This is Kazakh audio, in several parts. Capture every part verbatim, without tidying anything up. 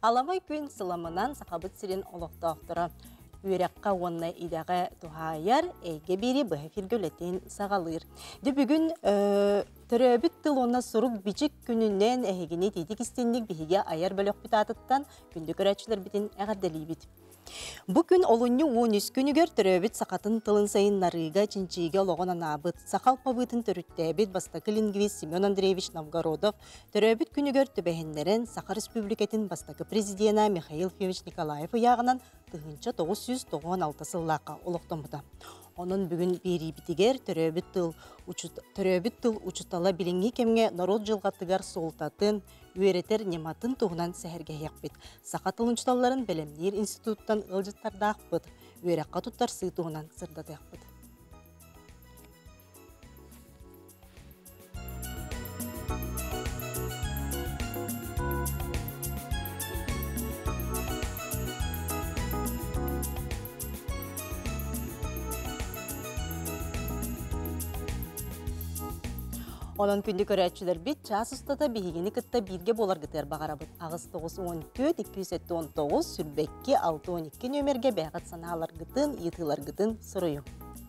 Аламай күн сыламынан сақабыт сирен олықтақтыры. Үйрекқа онына идағы тухайар, әйге бері бұхы фиргөлетін сағалыр. Де бүгін түрәбіт тыл онына сұрук бичік күнінен әйгіне тейдік істендік біхіге аяр бөлік біт атыттан күнді көрәтшілер бітін әғардәлей бит. Бүгін олынны он үч күнігер түрәбіт сақатын тылын сайын нарыға чинчиге лоғын анабыт. Сақал пабытын түріттәбіт бастақы лингвист Семен Андреевич Новгородов түрәбіт күнігер түбәхендерін Сақа Республикатын бастақы президиена Михаил Февич Николаев ұяғынан тығынча тоғыз жүз тоқсан алты сыллаққа олықтан бұда. Onun bugün beri bitiger töröbüt tıl töröbüt tıl uçutala bilingi kemge narod jılgattıgar soltatın üreter nematın tuğunan seherge yakbit. Saqa tılınçtalların Belemnir instituttan ılcıttarda akbıt. Ürekka tuttar sığ tuğunan sırda yakbıt. Onun kündü körәтчілер бит час ұстата бейгені кітті бірге болар гітер бағарабыд. Ағыз тоғыз он төрт екі жүз он тоғыз сүрбекке алты он екі нөмерге бәғат саналар гітін, етілар гітін сұрыйым.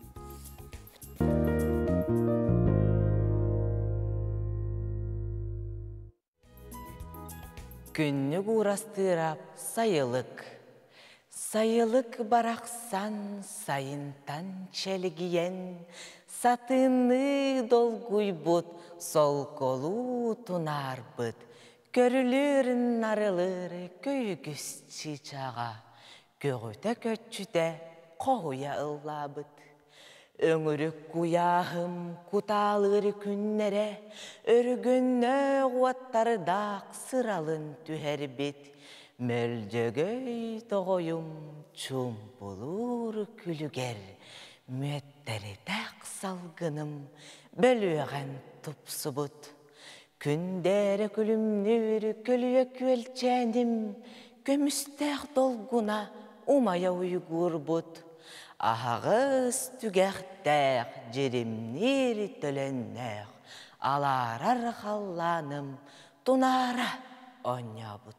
Күнні ғурастырап сайылық. Сайылық барақсан сайынтан чәлігіен, Сатыны долгуй бұд, сол колу тунар бұд. Көрілерін нарылыры көйгіс чичаға. Көгіті көтчіде қоя ұлла бұд. Өңірік құяғым құталыры күннері, өргінні ғуаттардақ сыралын түхер бет. Мөлдөгөй тоғойым чум болур күлігер. Мөттері тәқ салғыным бөліған тұпсы бұд. Күндері күлімнері көліе көлчәнім, көмістәқ долгуна умая ұйғыр бұд. Ағыз түгәқтәқ жерімнері төленнәқ, аларар қалланым тунара оня бұд.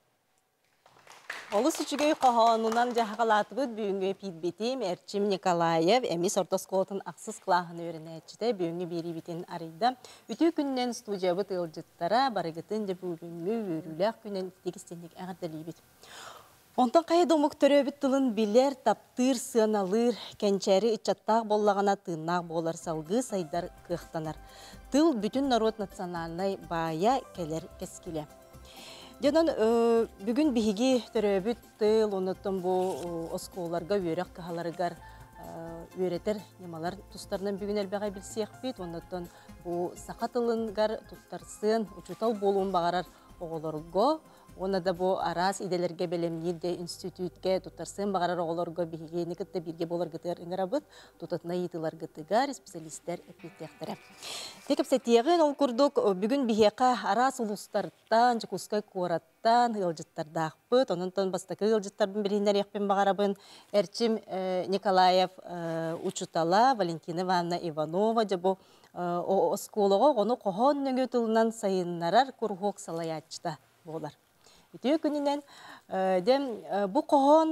Олыс үчігей қоғанынан жағалаты бұд бүйінге пидбетім Әрчим Николаев әмес ортосколатын ақсыз қылағын өрінәтчіде бүйінге бері бетін арайда. Үті күннен студия бұд ұлжыттара барығытын де бүйінгі өріләқ күннен тегістендік әғардәлей бет. Онтан қайы домық түрөбіт тылын білер, таптыр, сыаналыр, кәнчәрі үтчаттақ боллағана тыыннақ болар салғы сайдар қықтанар. Тыл бүтін народ национальный бая келер кескілі. Жанан бүгін бігі түрөбіт тыл, оныттың бұл осколарға, өрек қағаларығар өретер немалар тұстарынан бүгін әлбәғай білсек бет, оныттың бұл сақа тылынғар тұттарсын, ұчутал болуын бағарар оғылырғы, Оны да бұл арас иделерге белемнерде институтке тұттарсын бағарар оғылырғы бігі некітті бірге болар ғытығар үңірабыд, тұтатына етілар ғытығар специалистер әпеттектірі. Текіп сәттеғін ол күрдік бүгін бігеқа арас ұлыстарттан, жүкускай қораттан ғылжыттарда ақпыд, онынтан бастақы ғылжыттардың бірінер еқпен бағарабын Әрчим Николаев Учутала, Валентина Ивановна Иванова, бұл осколығы оны қоғын нөңі тылынан сайыннарар күрғоқ салаятчыда болар. Үтіе күнінен бұл қоғын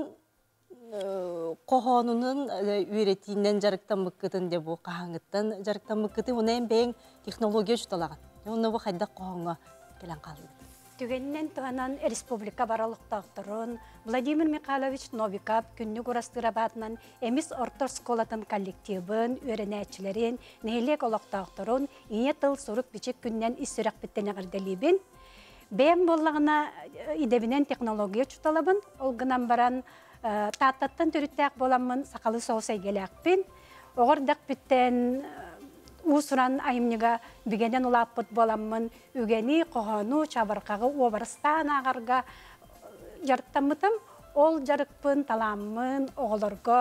қоғынының үйретейінен жарықтан мұққытын де бұл қағаңыттан жарықтан мұққыты оны ән бәйін технология жұталаған. Оны бұл қайдақ қоғынға келен қалды. Түгеннен туғанан республика баралықтақтырын Владимир Михайлович Новиков күнні құрастырабатынан әміз ортор сколатын коллективін, өренәтчілерін, нәйлек олықтақтырын, ине тыл сұрық бичек күннен иссірек біттен ағырдалебін. Бәйім болағына идебінен технология жұталабын, олғынан баран таттаттан түріттәк боламын сақалы соғысай келәкпін. Оғырдақ біттен Усуран айымнега бігенен ұлаппыт боламын, үгені, қоғану, чабырқағы, обарыстан ағарға жарықтамытым. Ол жарықпын, таламын, оғылырға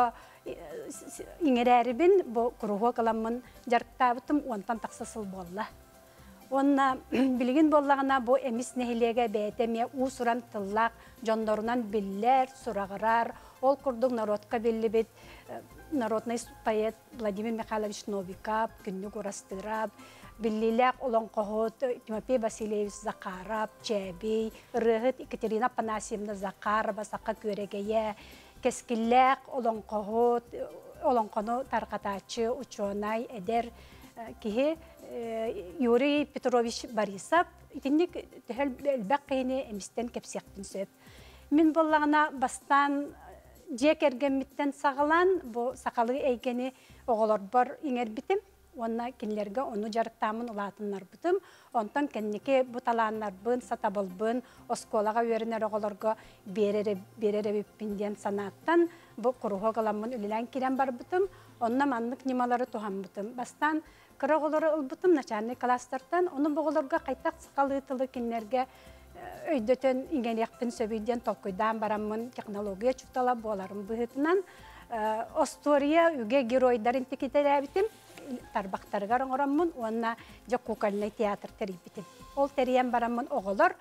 иңерәрібін, күруғы қыламын жарықтабытым, онтан тақсысыл болла. Онна білген боллағына бұл әміс нәхілеге бәйтеме усуран тыллақ, жондорынан биллер, сұрағырар, ол күрдің народқа білі бет, народный поэт Владимир Михайлович Новиков, күннүк урастырап, Биллилек олон кохот Тимофей Васильевич Закаров, Чебей, Рыгыт Екатерина Панасьевна Закарова, Сака Көрегeye, Кескиллек олон кохот, олон кону таркатачы, ученый, эдер, кихи Юрий Петрович Борисов, итинник төһөл элбәк кыйны эмистен кепсектин сөп. Мин боллагына бастан жекергенмиттен сағылан, бу сақалы эйгени оголор бар иңер битим. Онна кинлерге onu жарыктамын улатыннар бутым. Онтан кеннике буталаннар бын, сатабыл бын, осколага өрінер оголорго берере берере биппинден санаттан бу куруго каламын үлелен кирен бар бутым. Онна маннык нималары тухан бутым. Бастан кыроголору ылбутым начальный класстартан, оны боголорго кайтак сакалы тылы кинлерге өйдөтөн иңенекпин сөбүйден толкуйдан барамын технология чуктала боларым быһытынан. Остория үге геройдарын тикитеребитим. Тарбақтарга оңораммын, онна жа кукольный театр терибитим. Ол териен бараммын оголор,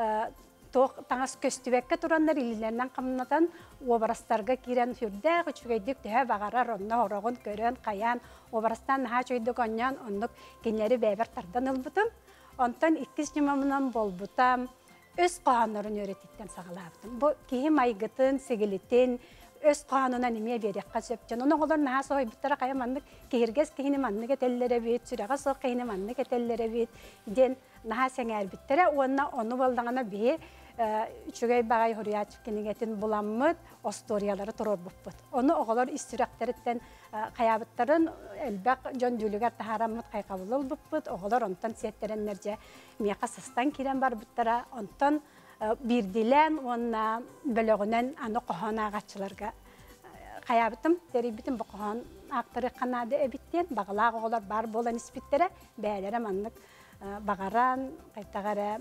таңас көстүбекке тураннар илилеринен камнатан образтарга кирен хүрдэ, үчүгейдик төһө багарар, онна орогун көрөн, каян, образтан наха чөйдүк оннян, оннук кинleri бәбер тардан ылбытым. Онтан иккис жумамынан болбутам, өз қоғанларын өретиттен сағалабытым. Бу кихи майгытын, сигилитин, өз қоғанына неме берекқа сөптен. Оның олар наға соғай бұттара қая маннык, кейіргез кейіні маннык етеллері бейт, сүріға соқ кейіні маннык етеллері бейт, ден наға сәңәр біттері, онына оны болдағына бей, үчүгей бағай хұрыячып кенегетін буламмыд, осториялары тұрор бұппыд. Оны оғалар истиректеріттен қаябыттарын әлбәк жон дүлігер тахараммыд қайқабылыл бұппыд, оғалар онтан сеттеренлерже мияқа сыстан керен бар бұттара, онтан бирдилен, онна бөлігінен аны қоған ағатшыларға қаябытым, теребітім бұл қоған ақтыры қанады әбіттен, бағылақ оғалар бар болан іспеттері, бәлері маннық бағаран, қайтағары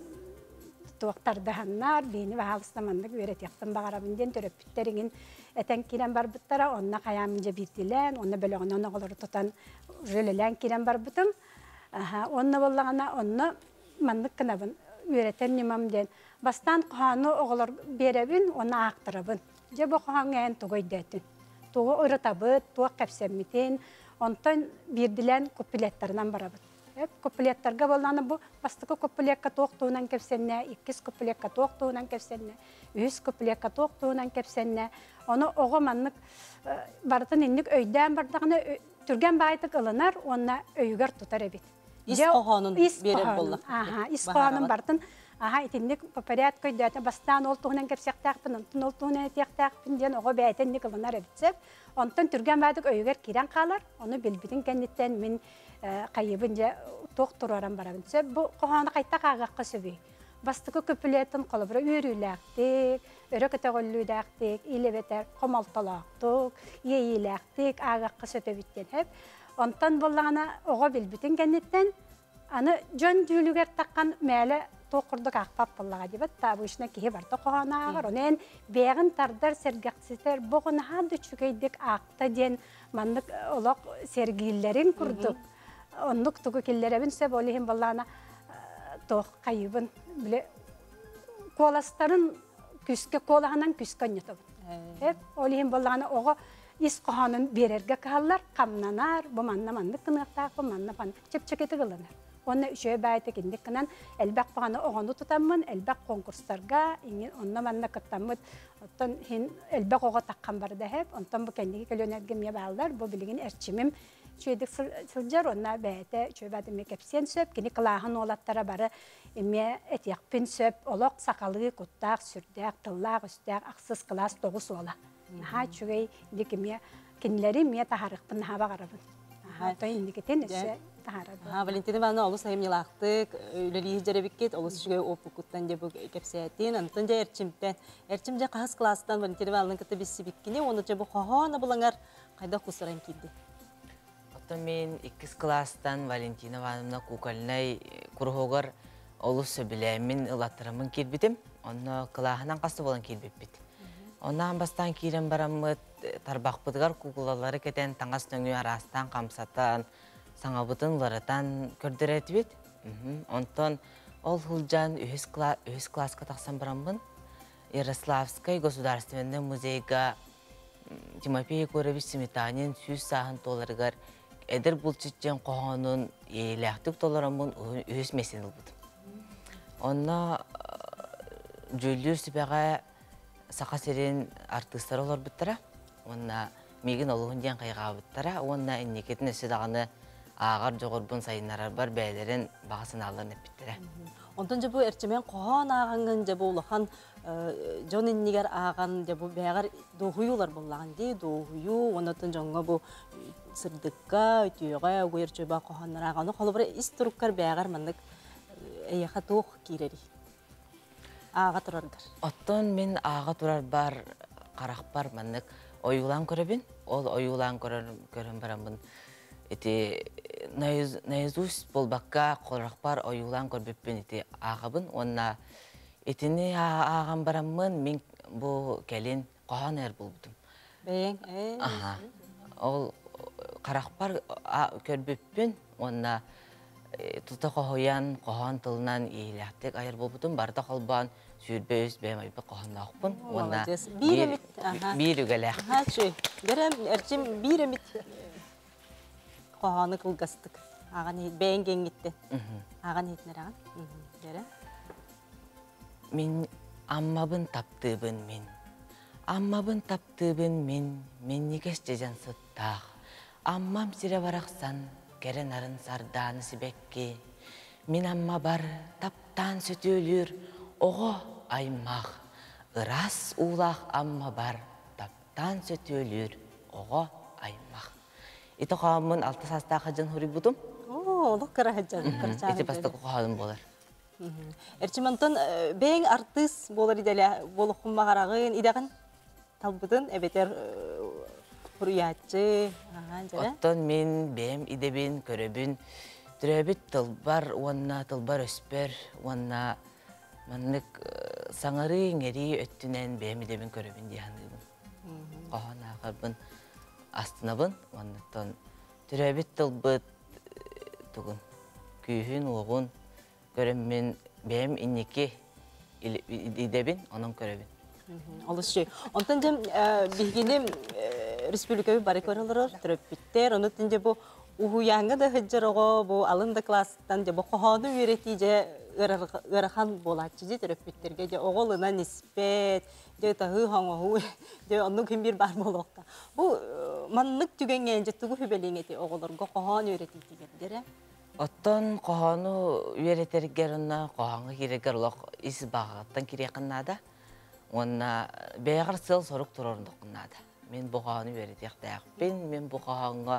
туақтардығаннар, бейіні бағалыстамандық өрет яқтын бағарабынден төрөппіттеріңін әтен керен бар бұттара, онна қаямынже бирдилен, онна бөлігінен оғалары тұтан жөлілен керен бар бұтым. Онна болағына, онна маннық қынабын өретен немамден. Бастан қоғаны оғылар беребін, оны ақтырабын. Же бұл қоғаны ән тұғойдәтін. Тұғы ұрытабыд, тұғы қәпсәмметін, онтан бирдилен купилеттерінен барабыд. Купилеттерге болғаны бұл бастықы купилекка тоқтуынан кәпсәнне, иккіз купилекка тоқтуынан кәпсәнне, үз купилекка тоқтуынан кәпсәнне. Оны оғы маннық бардын инник өйден бардығыны түрген бағайтық ылынар, онына өйгер тұтар әбет. Ис қоғанын беріп болды. Ис қоғанын бардын. Аха, итинник попоряд көйдәті бастан ол туғынан кәпсәқтәқпін, онтын ол туғынан әтеқтәқпін ден оғы бәйтенник ылынар әбетсеп, онтын түрген бағайтық өйгер керен қалар, оны білбітін кәнеттен мен қайыбын же тоқ тұраран барабын сөп, бұл қоғаны қайттақ ағаққа сөбей. Бастықы көпілетін қолыбыры өріләқтік, өрі көтеғоллүйдәқтік, илебетер қомалталақтық, ейіләқтік, ағаққа сөпебіттен хеп. Онтан болағына оға білбітін кәнеттен, аны жөн дүйілігер таққан мәлі тоқырдық ақпап болаға дебет, табы үшіне кейі барды қоғаны ағыр. Онен бәғін тардар сәргәқсіздер, бұғын хады чүгейдік ақта ден мандық олақ сәргейлерін күрдік. Онлық тұғы келлеребін сөп олығын болағына тоқ қайыбын, біле қоластарын күске, қолағынан күске нетабын. Олығын болағына оғы ис қоғанын берерге қалар, қамнанар, бұл манна мандық қынықтақ, бұл манна пандық чеп-чекеті қылынар. Оны үшөй бәйті кендік кінен әлбәк бағаны оғаны тұтамын, әлбәк конкурстарға, онына манна кыттамын, әлбәк оға таққан барды әп, онтан бұл кәндегі көлөнергеме бағылар, бұл білігін әрчімім чөйдік сылжар, онына бәйті чөй бәдіме кәпсен сөп, кені қылағын олаттара бары еме әтияқпен сөп, олық сақалы, құттақ, сүрдәк, тыллақ, үстәк, ақсыз қылас тоғыз ола. Наға чөй декеме кенілері ме тахарықпын наға бағарабын. Той индикетен өсі тахарабын. Валентина Ивановна, олыс айымнелақтық, өлелі жеребеккет, олыс жүгей опықуттан де бұл кәпсәтін, антын же әрчімтен. Әрчімде қағыз кластан Валентина Ивановна кіті бесі беккене, оны же бұл қоғаны бұлаңар қайда құсыран келді? Оттан мен иккіз кластан Валентина Ивановна кукольнай күрғығыр олыс сөбіләмін ұлаттырымын келбетім, оны қылағынан қасы болан келбеппет. Онан бастан кирен барамыт тарбақпыдығар кукулалары кетен таңас нөңі арастан, қамсаттан, саңабытын ларытан көрдір әтібет. Онтан ол хулжан өз класска тақсан барамын. Ярославскай государственный музейга Тимофей Егорович Сметанин сүз саһын толарыгар эдер булчитжен кохонун елэхтик толарамын өз месен ылбыт. Онна жүллүр сибега сақасерин артыстар олар бүттара. Онна мегин олуғын ден қайға бүттара. Онна иннекетін өсі дағаны ағар жоғырбын сайынарар бар бәлерін бағасын алырын өппіттара. Онтон жабу әрчемен қоған ағанған жабу олақан жон иннигер аған жабу бәғар доғуюлар боллаған дей, доғую, онатын жоңға бұл сырдыққа, өтүйеға, өйерчөба қоғанлар ағаны. Қолы бір истұрыққар бәғар мандық әйеқа тоқ кейлері. Аға тұрардар. Оттон мен аға тұрар бар, қарақ бар мандық ойылан көребін. Ол ойылан көрін барамын. Эти наизусть болбаққа қолрақ бар ойылан көрбеппен еті ағабын. Онна етіні ағам барамын, мен бұл кәлін қоған әр болбыдым. Бәйін? Ол қарақ бар көрбеппен, онна тұта қоғаян, қоған тылынан ейләқтек айыр болбыдым. Барда қолбан сүйірбе өз бәйім айбы қоғанды ақпын. Онна бір үгіләқ. Ха, шөй. Гәрім, әрчім бір үміт қоғаны қылғастық. Аған бәйін кеңгетті. Аған етінер аған. Гәрі? Мен аммабын таптыбын мен. Аммабын таптыбын мен. Мен негес жежан сұттақ. Аммам сире барақсан, кәрін арын сарданы сібекке. Мен амма бар, таптан сөт өлір, оғы аймақ. Ирас улақ амма бар, таптан сөт өлір, оғы аймақ. Ити қоғамын алты састағы жын хүрі бұдым. О, олық қыра жын. Ити бастық қоғадым болар. Әрчімантын бәйін артыс болар иделі болыққын мағарағын, идағын талбыдын, әбетер Құрыятчы, оттон мен бәйім идебін, көребін, түрәбіт тылбар, онна тылбар өспер, онна маннық саңыры еңері өттінен бәйім идебін көребін дейханығын. Қоған ағырбын, астынабын, оннаттон түрәбіт тылбыт тұғын, күйін, оғын, көребін, бәйім иннеке идебін, оның көребін. Олыс жүй. Онтан жем білгенім республикави бары көрілер, түріп біттер. Онытын же бұл ұғуяңы да хүджір оғы, бұл алынды класстан же бұл қоғаны үйреті же ұрақан болатшы же түріп біттерге же оғылына неспет, же тағы қаңығы, же оның күн бір бар болуқта. Бұл маннық түгенген же түгі хүбелеңеті оғылырға қоғаны үйреті дегендері. Оттон қоғаны үйретергер ұнна қоғаны керегер олық есі бағаттан кереқіннада. Онна бәғір сыл сорық тұрорындық құннады. Мен бұғаны өретеқтәқпен, мен бұғанға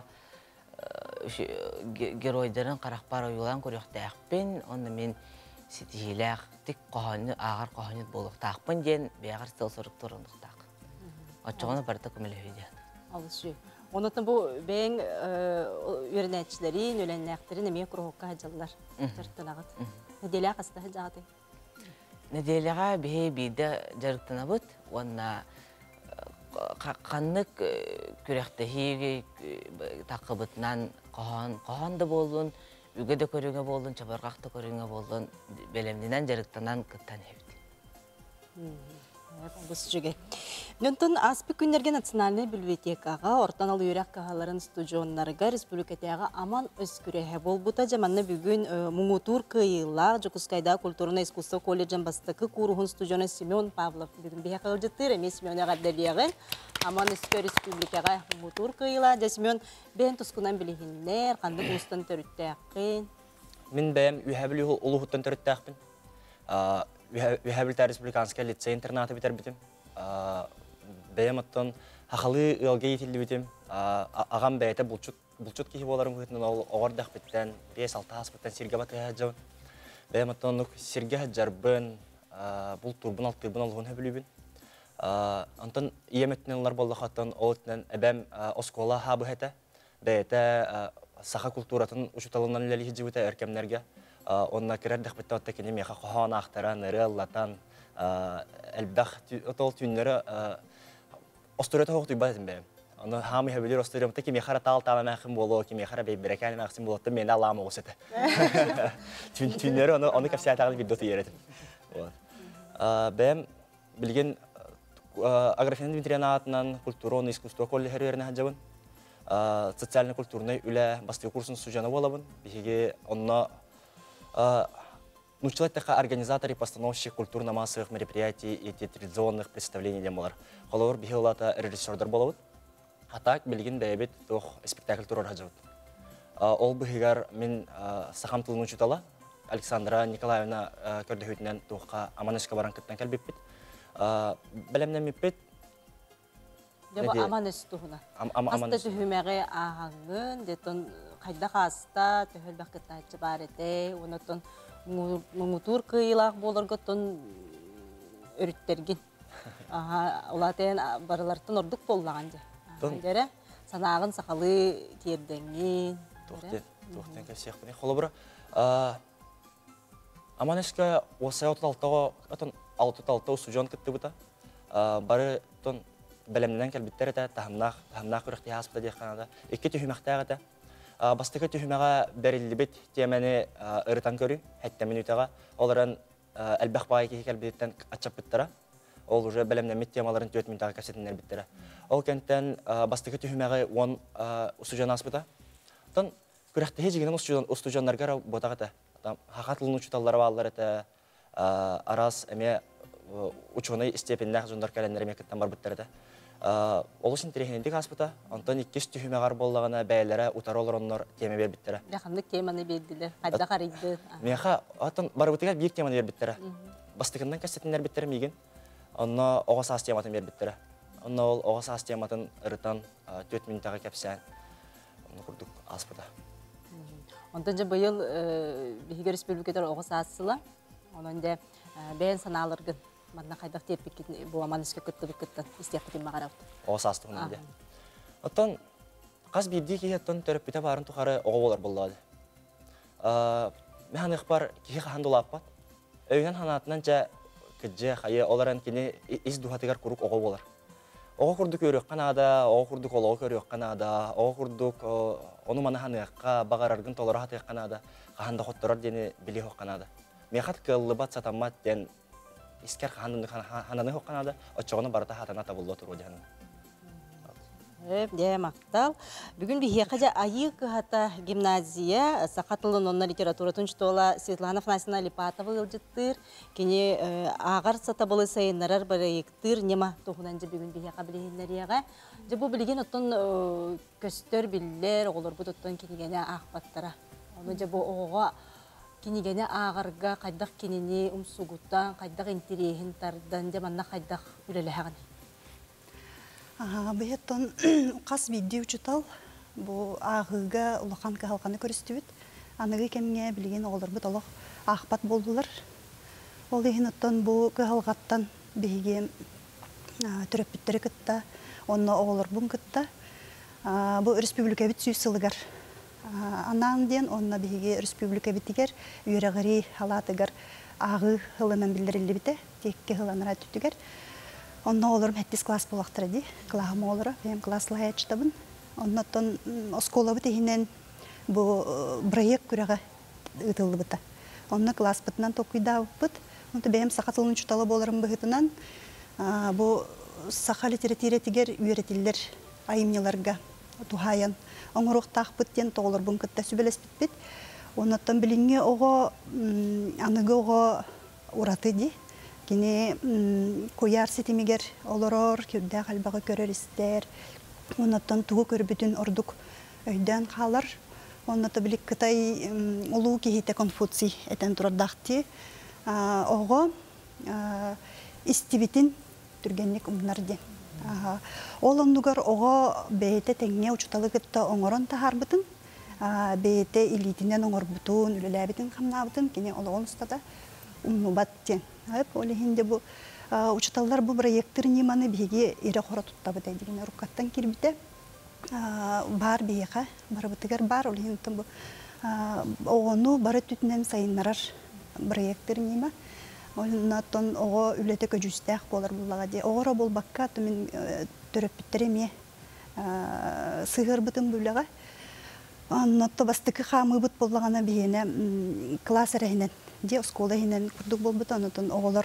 геройдарын қарақпар ойылан көректәқпен, онна мен сетихиләқ, тек қоғаны, ағар қоғаны болуқтақпен ден бәғір сыл сорық тұрорындықтақ. Отчығаны барда көмілі өйден. Алыс жүй. Онытын бұл бәң өрінәтшілері, өләнәқтері неме құрғыққа хәджалылар. Жартынағыд. Неделі қасты хәджағыды? Неделяға бейі бейді жарықтына бұд, онна қаннық күректігі тақы бұтынан қоғанды болын, үгі де көріңе болын, чабарғақты көріңе болын, бәлемденен жарықтынан күттан ебді. Бұс жүге. Нөntін аспы күндерге национальный библиотекаға, ортан алу үйрек қағаларын студионларыға республикатяға аман өскүрәхе бол. Бұта жаманны бүгін мұңутур күйіла, Жокускайда культурно искусство колледжен бастықы курухын студионы Семен Павлов. Бүгін бейе қылжыттыр, әме Семен ағаддалиғын. Аман өскүр республикаға мұңутур күйіла. Жа Семен бәйін тұскынан білігінлер, қанды бұлыстан төріттәқін. Мен бәйім үйәбілі ұлығыттан төріттәқпін. Үйәбілті республиканская лицей интернаты бітер бітім. Бәйім аттан хақалы ұлға етілді бітім. Ағам бәйті бұлчут кейі боларым күтінен оғардақ біттен, бес алты ас біттен серге баты әджауын. Бәйім аттан серге әджарбын, бұл турбын алты тұрбын алғын әбілі бін. Антан иеметтен олар болдық аттан ол етінен әбәм оскола хабы әті. Бәйті сақа культуратын ұшыталынан ләлі хеджі өті әркемлерге. Онна керердік бітті отта кені меха қоған ақтаран, ірі аллатан, әлбдақ отол түйінлері остырыты хоқты бәдім бәйім. Оны хамы хәбілер остырым, та кеме қара тал-талы мәқім болу, кеме қара бейбірекәлі мәқсім болуды, менде аламы осыды. Түйінлері оны кәпсия тағылы білді оты еретім. Бәйім білген Аграфена Дмитриевна атынан культура, искусство колледжі веріне хаджабын. Социально-культурный үлі басты курсын сужаны болабын. Беге онна научилаттақа организатор и постановщик культурно-массовых мероприятий и театрализационных представлений демалар. Холовар беге олата режиссердар болабын. Атак білген бәйбет тоқ спектакль турар хаджабын. Ол бігігер мен сақам тылын учутала. Александра Николаевна көрді тоққа Аманышқа баран кіттен кәлбеппет. Бәлемнен меппет. Деба Аманыш туғына. Аста түхімеғе ағаңын, детон қайда қаста түхіл бәқітті айтшы бар ете, онытын мұңытур қиылақ болыр ғыттын өріттерген. Олатен барылартын ордық боллаған де. Санағын сақалы керденген. Тоқтен кәсек бұны. Қолы бұра, Аманышқа осы алтı-алтı сужан күтті бұта. Бары бәлемнен кәлбіттер әті, тахымнақ үріқті хаспыда дейік қанада. Екі түйімәқтәғ әті. Бастықы түйімәға бәрілі бет темәні ұрытан көрі, әтті минутаға. Оларын әлбәқ бағай кейі кәлбеттен атшап біттіра. Ол уже бәлемнен мет темаларын төрт минутаға кәсетінер біттіра. Ол кәнттен бастықы түйімәға он сужан аспыда. Тон күрәқті хежігінен ұстужанларға ботақ әті. Хақатылын ұчыталары бағалар әті. Арас әме ученый степеннәк жондар кәләнләреме кіттен бар бүттер әті. Ол үшін терехенендік аспыта, онтан иккес түйімеғар болағына бәйлері ұтар олар онлар теме бер біттері. Жақындық теманы берділер, қайда қарайды. Меха, атын бар бұтыға бір теманы бер біттері. Бастықындан кәсетінлер біттері меген, онна оғас ас тематын бер біттері. Онна ол оғас ас тематын ұрытан төрт минутаға кәпсән, оны күрдік аспыта. Онтан жа бұйыл Бехиге Республикатар оғас асыла, онында бәйін саналырғын. Мадна қайдақ терпек кетін, бұл Аманышқа күтті бүк күттін, істек күтін мағарауды. Оғас астығын önde. Оттан, қаз бейді кейеттен төріп біте барын тұқары оғы болар болады. Мен ұқпар кейі қағанды олап бат. Өйінен ханатынан жа күтже қайы оларын кені із дұғатығар күрік оғы болар. Оғы күрдік өрек қанада, оғы күрдік олығы көрек қанада, оғы күрдік оны маны ханыққа бағарарғын толары хатық қанада, қағанда қоттырар дені біле хоқ қанада. Меқат кыллы бат сатамат ден искер хананы хананы хоққанада, очоғыны барыта хатана табылды тұру дегенім. Де, мақтал. Бүгін бігеқажа айық хата гимназия, сақатылын онна литература тұншытуыла Светлана Фнасина Липатова ұлжыттыр. Кені ағар сатабылы сайынларар барайықтыр, нема тоғынан же бүгін бігеқа білігенлеріяға. Же бұл білген оттын көстер білілер, олар бұд оттын кенегені ақпаттара. Оны же бұл оға кенегені ағарға қайдақ кенені ұмсуғыттан, қайдақ интерейін тардан, де манна қайдақ үлеліғаны. Бүйеттон қас видео учутал, бұл ағыға ұлақан қалқаны көрістібіт. Анығы кемге білген олар бұд олық ақпат болдылар. Ол еген оттан бұл қалғаттан бейге түріп біттері күтті, онына олар бұн күтті. Бұл республика бит сүй сылығар. Анан ден онына бейге республика биттігер, үйрағыри халатығар ағы ғылынан білдірілі біті, текке ғыланыра түттігер. Онна оларым хәттис класс болақтыр әді, клағым олары, бәйім класслы әйтшітабын. Оннаттан оскола бұты хинен бұл проект күріға ұтылды бұта. Онна класс бұтынан тоқида бұт. Онта бәйім сақатылын чуталы боларым бұғытынан бұл сақа литература тегер үйретілдер айымнеларға тухаян. Оңырықтақ бұттен тоғылыр бұн күтті сөбелес бітпет. Оннаттан білінге оға, анығы оға ұраты де. Кені көяр сетімегер олорор, көрді қалбағы көрер істер. Онаттан туғы көрбітін ордық өйден қалар. Онатта білік кытай олу кейті Конфуций әтен тұрардақты. Оға істебетін түргенлік ұмнарды. Ол ондығар оға бәйті тәңне ұчыталы күтті оңырын тағар бұтын. Бәйті илетінен оңыр бұтын, үліләбетін қамна бұтын. Кені олы оныстада ұмнубаттен. Олегінде бұл учиталлар бұл проекттер неманы беге ере қора тұттабы дәйдеген рұқаттан келбіті. Бар бейеға, бар бұтығар бар. Олегендің бұл оғыну бары түтінен сайынларар проекттер нема. Олегендің оғы үлеті көжістәқ болар бұлаға де. Оғыра бол баққа түмен түріп біттереме сығыр бұтын бұлаға. Оннатты бастықы қамы бұт болағана бейіне класс әрәйінен. Де оскола хинен күрдік бол бұта, онытын оғылар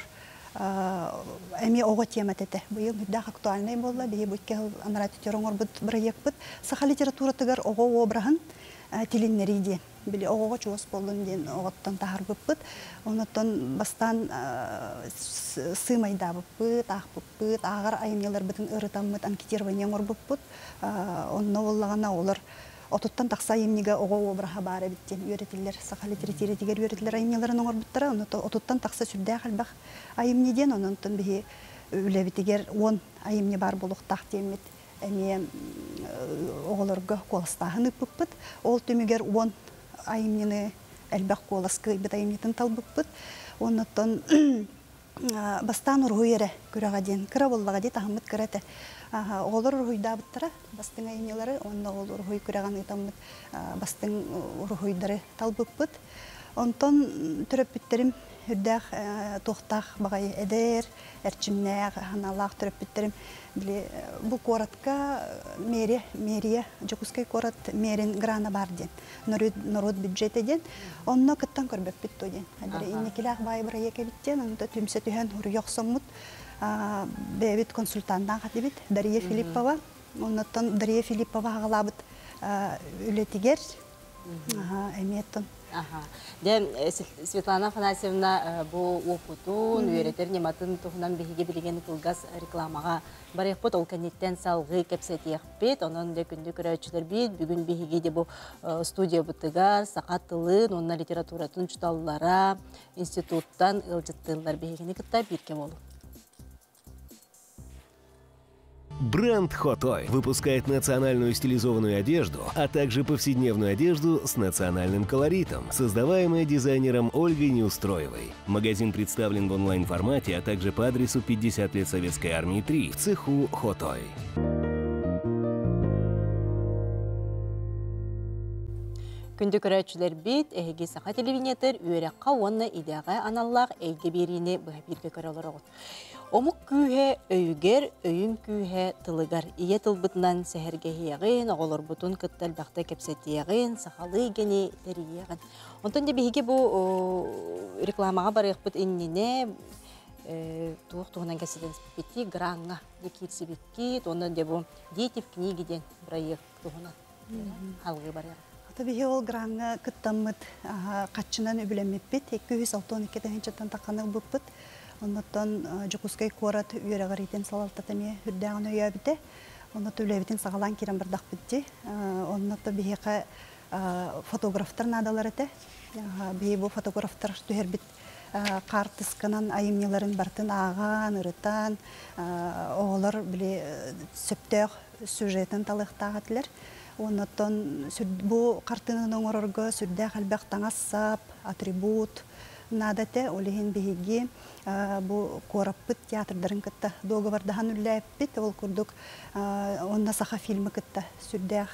эми ого тема тете. Быйыл мүддәк актуальный болла, бейі бүткел анараты тероңор бұд бірайек бұд. Саха литература тыгар ого обрахын тилиннери ден. Били ого чуос болын ден оғыттан тахар бұппыт. Оныттан бастан сымайда бұппыт, ақ бұппыт, ағар айымнелер бітін ұрытамыт анкетирование ор бұппыт. Онына олағана олар отуттан тақса айымнеге ого обраха бары біттен үйретілер. Сақа литература тигер үйретілер айымнелерін оңыр бұттыра. Отуттан тақса сүрді қалбақ айымнеден. Онынтан бейі үләбітігер он айымне бар болуқтақ демет. Әме оғылырғы қолыстағын үппіппіт. Ол түмігер он айымнені әлбәқ қолысқы бет айымнетін талбықпыт. Оныттан бастан ұрғы ері күріға ден, күрі болыға де тағымыт күреті. Оғылыр ұрғыйда бұттыра, бастың айымнелері, онына ол ұрғый күріған ұйтамыт, бастың ұрғыйдары талбықпыт. Онтан түріп біттерім үрдәқ тоқтақ бағай әдер, әрчімнәғ, ханалақ түріп біттерім. Бұл коратқа мерия, Жокускай корат мерин грана бар ден, народ бюджеті ден, онына күттан көрбіп бітті ден. Иннекіләқ бай бұра еке біттен, онында түмсе түйен ұры жоқсамыд, бәйбіт консультандан қаты біт, Дария Филиппова, оннаттан Дария Филиппова ғалабыт үлетігер, әметтен. Дем Светлана Афанасьевна бу опутун үйретер нематын тухунан бихиге билеген кылгас рекламага барыппыт ол кенеттен салгы кепсетиякпет онон да күндү көрөчүлөр бит бүгүн бихиге де бу студия бутыгар сакат тылын онна литературатын чуталлара институттан ылжыттылар бихигени кытта бирке болу. Бренд Хотой выпускает национальную стилизованную одежду, а также повседневную одежду с национальным колоритом, создаваемая дизайнером Ольгой Неустроевой. Магазин представлен в онлайн-формате, а также по адресу пятьдесят лет Советской армии три в цеху Хотой. Күнді көрәтшілер бет, әйге сақа телевинетер, үйераққа онына идеға аналлақ әйге беріне бұхабирге көрі олар оғыт. Омық күйе өйгер, өйін күйе тылығар. Ие тылбытынан сәхерге хияғын, оғылыр бұтын күттәл бақты кепсетияғын, сақалы гені тәрияғын. Онтан да бейге бұл рекламаға барық бұт иннене туық туғынан кәсілін спекті гранға декетсі беккет, ондан да бұл дейтів книгеден бірайық туғынан халғы барық. Табиғи ол гранға күттамыд қатшынан өбілемеппет, екі жүз алтын екі тәңіншеттен таққанық бұппыт. Оннаттан Жокускай корат үйерағар етен салалтатаме үрдәғын өйәбіті. Оннатты үләбітін сағалан керен бірдақ бітті. Оннатты бейеқа фотографтар надалар әті. Бейе бұл фотографтар түхер біт қартысқанан айымнеларын бартын аған, ұрытан, оғылар біле сөптәқ сюжетін талықтағатылар. Оннаттан бұл қартының оңырырғы сүрдәқ әлбәқ таңассап, атрибут, надате олеген беги бу кораппыт театрдарын кытта договордахан үлләппит ол курдук онна саха фильмы кытта сүрдәх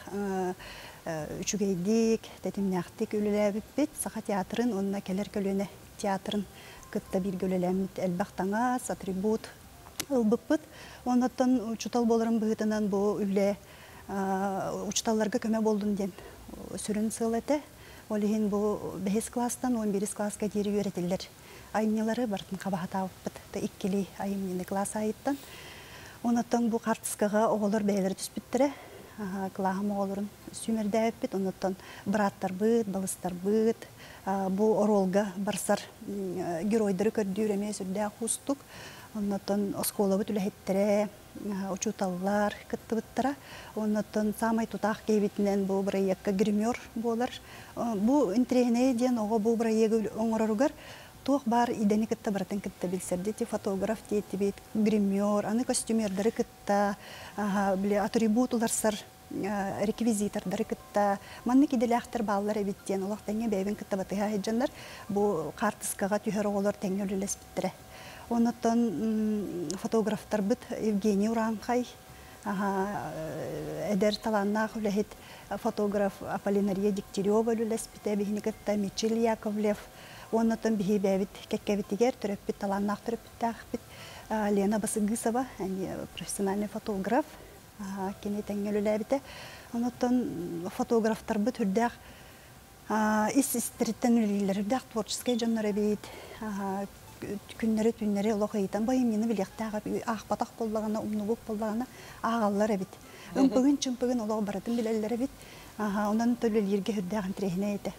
үчүгейдик тетимнәхтик үлләппит саха театрын онна келер көлөне театрын кытта бир гөлеләмит әлбәхтаңас атрибут ылбыппыт оннаттан учутал боларын быгытынан бу үллә учуталларга көмө болдун ден сүрүн сылete Олеген бұл бәхес класстан он бир класска дері өретілдер. Айымнелары бартын қабағата ауыппыт. Иккелі айымнені класс айыттан. Онаттан бұл қартысқаға оғылыр бәйлері түспіттірі. Клағым оғылырын сүймерді әйіппет. Онаттан браттар бұд, балыстар бұд. Бұл оролға барсар геройдары көрді үреме сүрді ақустық. Оннаттан оскола бұт үләхеттірі, учуталлар кытты бұттыра. Оннаттан самай тұтақ кейбетінен бұл бірайекка гример болар. Бұл интрегіне ден оға бұл бірайегі оңыраругар. Тоқ бар идені кытта баратын кытта білсерді. Фотограф дейті бейт, гример, аны костюмердары кытта, атрибут уларсар, реквизитардары кытта. Манны кеделі ақтыр балалар әбеттен. Олақ тәңе бәйбін кытта батыға айджандар. Бұл қартысқаға түйер оғылар тәңе өлілес біттірі. Оннаттан фотографтар бит Евгений Уранхай, эдер таланнах үләхет фотограф Аполлинария Дегтярева үләс бите бихникетта Мичел Яковлев. Оннаттан бихи бәбит кәккәбитигер төрөп бит таланнах төрөп бит бит Лена Басыгысова, профессиональный фотограф, кене тәңгел үлә бите. Оннаттан фотографтар бит үрдәк ис истриттен үлелер, үрдәк творческий жаннары бит. күннәре түннәре олох ыйтан байымны билектага ахпатак боллагана умнугук боллагана агаллар эбит. Умпыгын чымпыгын олох баратын билеллер эбит. Аха, онан төлөлөргө хүрдаган трехне эте.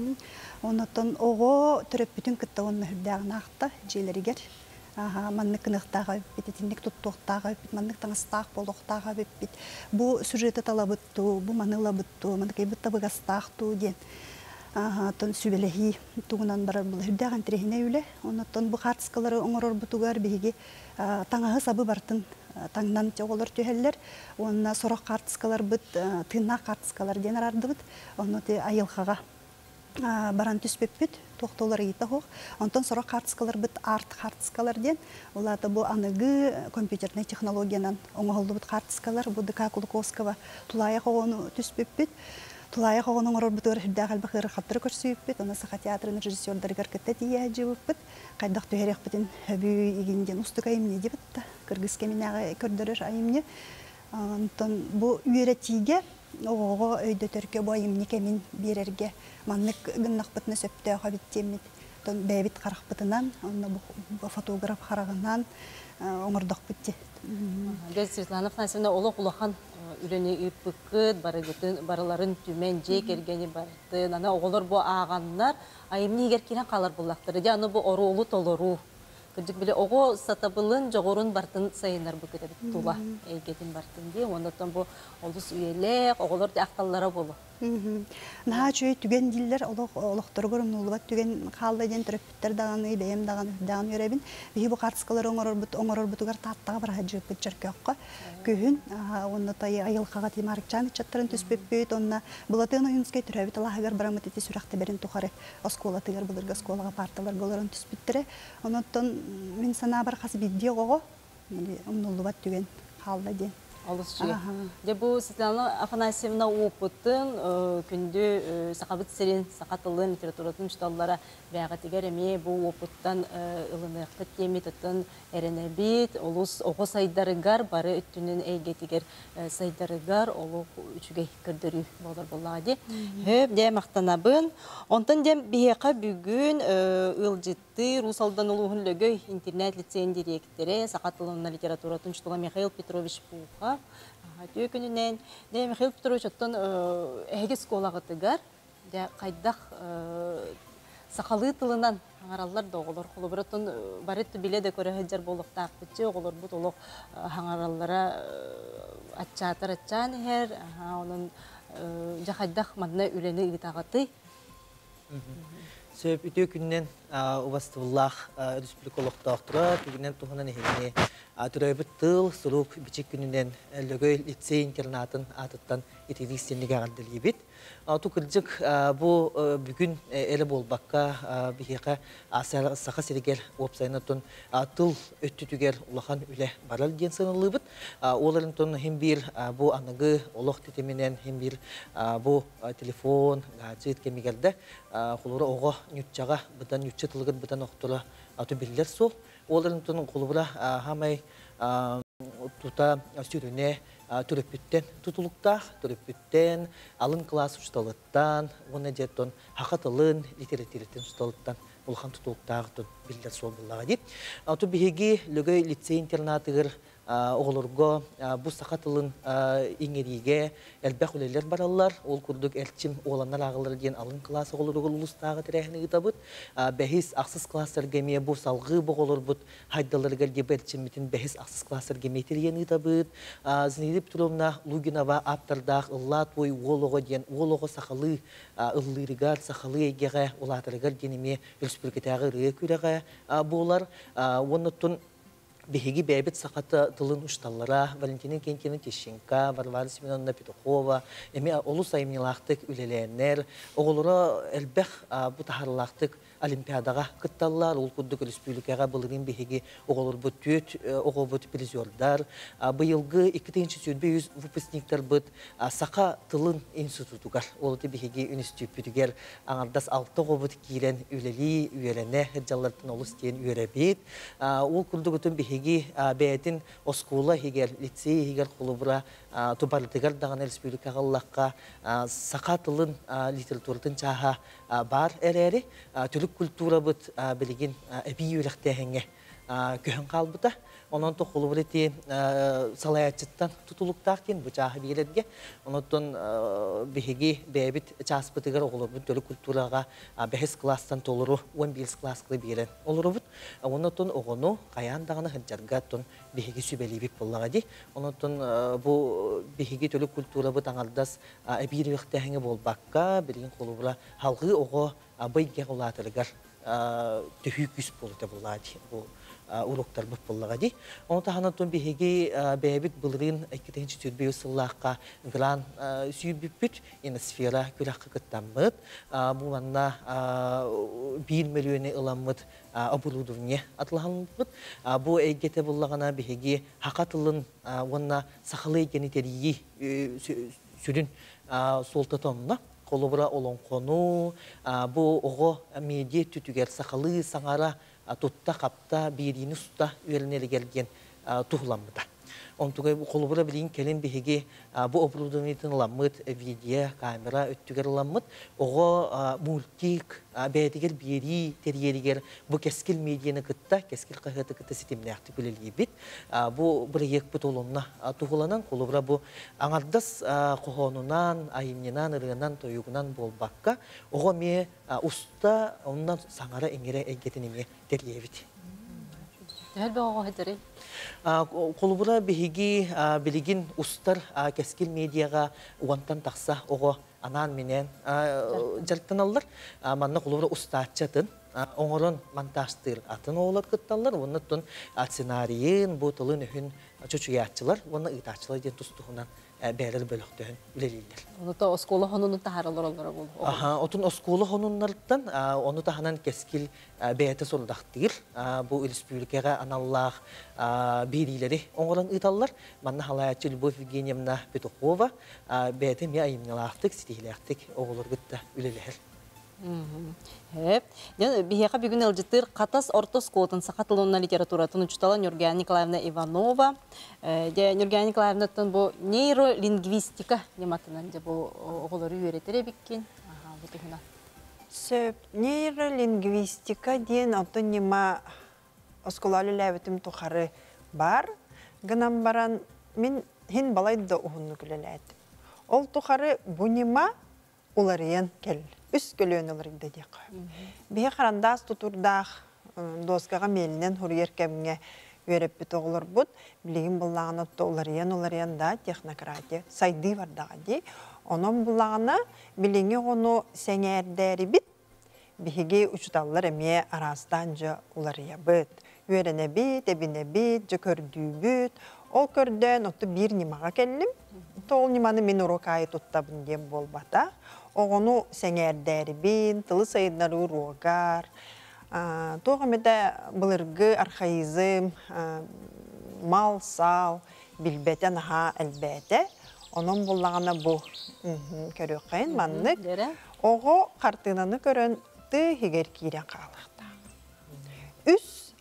Онотон ого төрөп бүтүн кыттагын хүрдаган акта желеригер. Аха, маннык кыныктага битинник туттуктага бит, маннык таңыстак болуктага бит. Бу сюжеты талабытту, бу манылабытту, маныкай бытта быгастакту ден. Ага, тон сүбелеһи тугунан барар бул хүрдаган трехне үле. Онотон бу хартскалары оңорор бутугар биги таңагы сабы бартын таңнан жоголор төһеллер. Онна сорок хартскалар бит, тына хартскалар ден ардыбыт. Оноте айылхага баран түспеппит, тоқтолар ийта хох. Онтон сорок хартскалар бит арт хартскалар ден. Улата бу аныгы компьютерный технологиянан оңголду бит хартскалар, бу ДК Кулковского тулая хогону түспеппит. Тулая хогонун орор бутур хүрдагал бахыр хаттыр көрсүйппит, оны саха театрын режиссердер кытта тие жибиппит. Кайдак төһөрек битин хөбү игинден устука имне дибитта. Кыргыз кеминага көрдөрөр айымне. Антон бу үйрәтиге ого өйдө төркө байымны кемин берерге маннык гыннак битне сөптө хабиттемит. Тон бебит каракпытынан, онда бу фотограф харагынан оңордок битти. Дәс Светлана Фнасовна олох улахан үрәне ипкыт барыгытын бараларын түмен же кергени барды. Ана оголор бу аганнар айымны егер кирен калар буллактыр. Аны бу орулу толору. Кыдык биле ого сатабылын жогорун бартын сайынар бу кетет тула. Эйгетин бартын ди. Ондотон бу олус үйелек, оголор да акталлара болу. Наha çöy tügen diller olok oloktorgorun ulbat tügen kaldaden töröptер dağını beyem dağını dağını görebin. Bihi bu kartskalar oңорор бут оңорор бутугар таттага бар хажып битчеркөккө. Көһүн онна тай айылкага тимарчан чаттарын түспөппөт онна булатын оюнскай төрөбит Аллахгар барамат эти сүрәхте берин тухары. Оскола тигер булырга сколага парталар болорун түспүттүре. Оннотон мен сана бар хас видео гого. Умнулбат тügen калдаden. Алысчы. Де бу Светлана Афанасьевна опытын күндү сакабыт серин, сакатылын литературатын шталлара бәга тигер эме бу опыттан ылыныкты темитатын эренебит, олус ого сайдарыгар бары үттүнүн эйге тигер сайдарыгар олу үчүгө кирдирүү болор боллади. Хөп де мактанабын. Онтон дем бияка бүгүн ылжытты Русалдан улугун лөгөй интернет лицейин директору сакатылын литературатын штала Михаил Петрович Пуха Төкүнүнен де Михаил Петрович оттон эге сколага тыгар, де кайдах сакалы тылынан хаңараллар да оголор холобротон баретти биле де көрөһөжөр болуктак битчи оголор бут олох хаңараллара аччатар аччан хер, онун жахайдах манна үлени итагаты. Сөп үтө күннен убастыллах республикалыктактыра түгүнен туханан эхине атырайбыт тыл суруп бичик күнүнен лөгөй лицей интернатын атыттан итилистенлиге ардылыбит. Тукыржык бу бүгүн эле болбакка бихека асал саха сиригер опсайнатын тыл өттүтүгер улахан үле барал ден саналыбыт. Оларын тон hem bir бу аныгы олох тетеменен hem bir бу телефон гаджет кемигерде холора ого нютчага бытан нютча тылгыт бытан октула аты биллер сол. Оларын тон холора хамай тута сүрүнө түрөпүттен тутулуктах түрөпүттен алын класс ушталыттан оны жеттон хакатылын литературатын ушталыттан улхан тутулуктагы биллер сол буллага дип ату биги лөгөй лицей интернатыгыр оголорго бу сакатылын иңериге элбек үлелер бараллар ол курдук элчим ооланнар агылар диен алын класс оголорго улустагы терехни табыт бехис аксыз класстар геме бу салгы боголорбут хайдаларга дип элчим битин бехис аксыз класстар геме терени табыт Зинаида Петровна Лугинова аптердах ыллат бой олого диен олого сакалы ыллырыгар сакалы эгеге улатырыгар денеме республикадагы рекүреге болар оннотун Беги бебет саката тылын ушталлара Валентина Кентина Тищенко, Варвара Семеновна Петухова, эми олу сайымнилактык үлелернер, оголора элбех бу тахарлактык олимпиадага кытталлар, ол курдук республикага былырын беги оголор бу төт, ого бу призердар, быйылгы икkinchi сүйүнбе жүз выпускниктер бут сака тылын институтугар, ол беги институтугер аңардас алты гобут кирен үлели үйрене жаллартын олус тен үйребит, ол курдук өтөн беги биһиги бээтин оскула хигер лицей хигер кулубура тубардыгар дагана республика галлакка сака тылын литературатын чаха бар эрери төлүк культура бут билигин эби юлехтехенге көһөн калбыта. Onun to kulubreti salayatçıttan tutuluktağın bu çahı biredge. Ondan bihigi bebit çaspıtıgar olur bu dölü kulturaga behes klastan toluru on bir klas kılı biren olur bu. Ondan oğunu kayan dağına hıccargatın bihigi sübeli bir bullagadi. Ondan bu bihigi dölü kultura bu tangaldas bir vaktihange bol bakka bilgin kulubra halkı oğu bayge olatırgar tühük yüz buluta bulladi bu. Uruktar bıpıllağı di. Onu da hanatun bihigi bebit bılırın ekitenci tüdbü yusıllahka gran sübüpüt inosfera külakı kıttamıt. Bu anna bir milyonu ılamıt abuludurnya atlahanmıt. Bu egete bullağına bihigi hakatılın ona sakılı geni teriyi sürün soltatonuna. Kolubra olan konu bu oğu medya tütüger sakılı sangara tutta kapta birini usta üyelenleri gelgen tuhlanmıda. Ontuğay bu kolubura bilin kelin bihigi bu obrudunitin lamıt video kamera öttüger lamıt oğu multik beydiger biri teriyeriger bu keskil medyana kıtta keskil kahıtı kıtta sitemine aktif bit bu proyekt butolunna tuhlanan kolubura bu anardas kohonunan ayımyanan ırınan toyugunan bol bakka oğu me usta ondan sangara engere engetinime teriyebit. Hel be oğu hederi. Kolubura bihigi biligin ustar keskil medyaga uantan taksa oğu anan minen jaltan allar. Manna kolubura ustaçatın. Oğurun mantaştır atın oğular kıttallar. Ondan senariyin bu tılın ühün çocuğuyatçılar. Ondan ıtaççılar diye tustuğundan beyler bölüktüğün üleliyler. Onu da oskolu honunun taharılar olarak olur. Aha, otun oskolu honunlardan onu da hanan keskil beyete sorudaktır. Bu Respublikaya anallah birileri oğuran ıtallar. Manna halayatçı Lubov Evgeniyevna Petokova beyete mi ayımnalardık, sitihlerdik oğulur gıtta üleliler. Hep. Biheka bir gün elcittir katas ortos kodun sakatılığına literaturadan uçtalan Nurgen Nikolaevna Ivanova. Nurgen Nikolaevna'nın bu neurolingvistika nematından bu oğulları öğretir bikin. Söp neurolingvistika diyen otun nema oskolalı levetim tuharı var. Gınam baran min hin balaydı ohunu gülelettim. Ol tuharı bu nema ularayan kel. Üst gölüyen olarıydı diye. Bir karandas tuturdağ doskağa melinden huryer kemine verip bit oğulur bud. Bilgin bullağına da olarayan olarayan da teknokratiya saydı var dağı diye. Onun bullağına bilgin onu senerderi bit. Bihigi uçdallar emeye arasdanca olarıya bit. Verene bit, ebine bit, jökördüğü bit. Ol körden otu bir nimağa kellim. Ol nimanı min orokayı tuttabın diye bol bata. Onu senerderi bin, tılı sayıdları rogar. Toğameda bılırgı, arxaizm, mal, sal, bilbeten ha elbette. Onun bullağına bu körüyor kayın manlık. Oğu kartınanı körün tı higer kiren kalıqta. Üs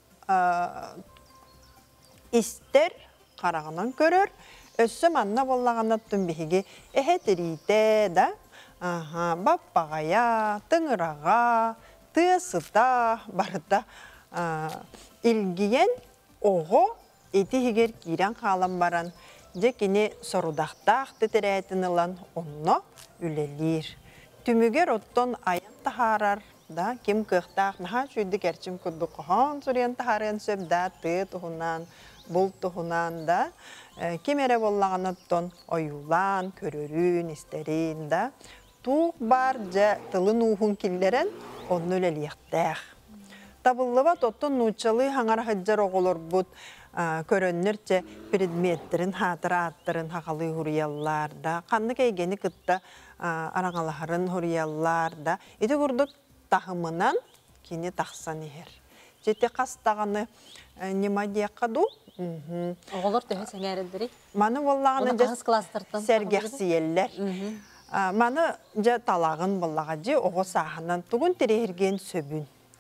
ister karağından körür. Össü manna bullağına tüm bihigi eheterite da aha, babbağaya, tıngırağa, tığsıda, barıda ilgiyen oğu eti higer kiren kalan baran jekini sorudaqtaq tetiretin ilan onno ülelir. Tümüger otton ayan taharar da kim kıhtaq naha şuydu gerçim kudu kohan suriyan taharan söbda tığ tuhunan, bul tuhunan da kim ere bollağın otton oyulan, körürün, isterin da tuğ barca tılın uğun killeren onu üleliyaktaq. Tabıllıva otton nuçalı hangar hıccar oğulur bud körönlerce predmetlerin, hatıratların hakalı huriyallarda, kanlı keygeni kıtta arağaların huriyallarda. Eti kurduk tahımınan kini taqsan eher. Jete qastağını nima diyakadu? Oğulur tühü sengerindiri? Manı vallağını sergeksiyeller. Manı ja talağın vallağacı oğu sahından tuğun terehirgen söbün.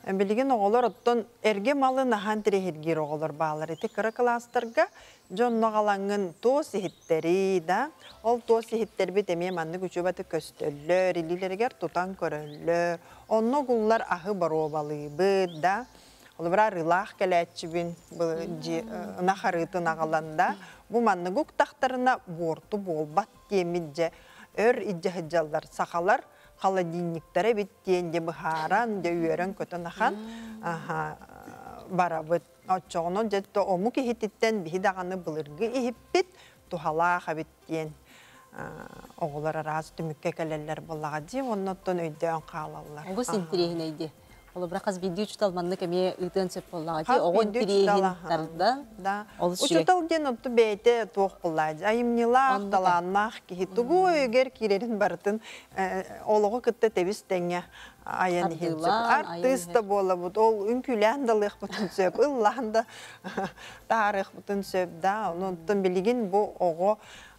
Билген оғылар оттон эрге малы нахан тирехиргир оғылар бағалар. Эти кыра кластарға жон ноғалаңын тоос ихиттери да. Ол тоос ихиттер бит эме манны күчөбаты көстөллөр, илилергер тутан көрөллөр. Онно гуллар ахы бару балыбыт да. Ол бара рылах кәләтчібін нахарыты нағаланда. Бу манны гук тақтарына борту болбат темидже өр иджахыджалдар сақалар холодильниктері биттен де бұхаран де үйерін көтін ақан барабыт. Отчоғынан жетті ому кехеттен бейдағаны бұлырғы ехіппет тухалаға биттен оғылар араз түмікке кәлелер болаға де, оннаттан өйден қалалар. Оғы сен тірейін өйде? Олы бірақаз видео чүталманны кәме ұйтын сөп болаға де, оғын тірейін тарда олы шүрек. Учутал ден ұтты бәйті тоқ болаға де. Айымнилақ, таланнақ кейі тұғы өгер керерін барытын олығы күтті тәбістеңе аян ехен сөп. Артыста бола бұд, ол үнкіләндалық бұтын сөп, ұлланда тарық бұтын сөп да. Онын білген бұл оғы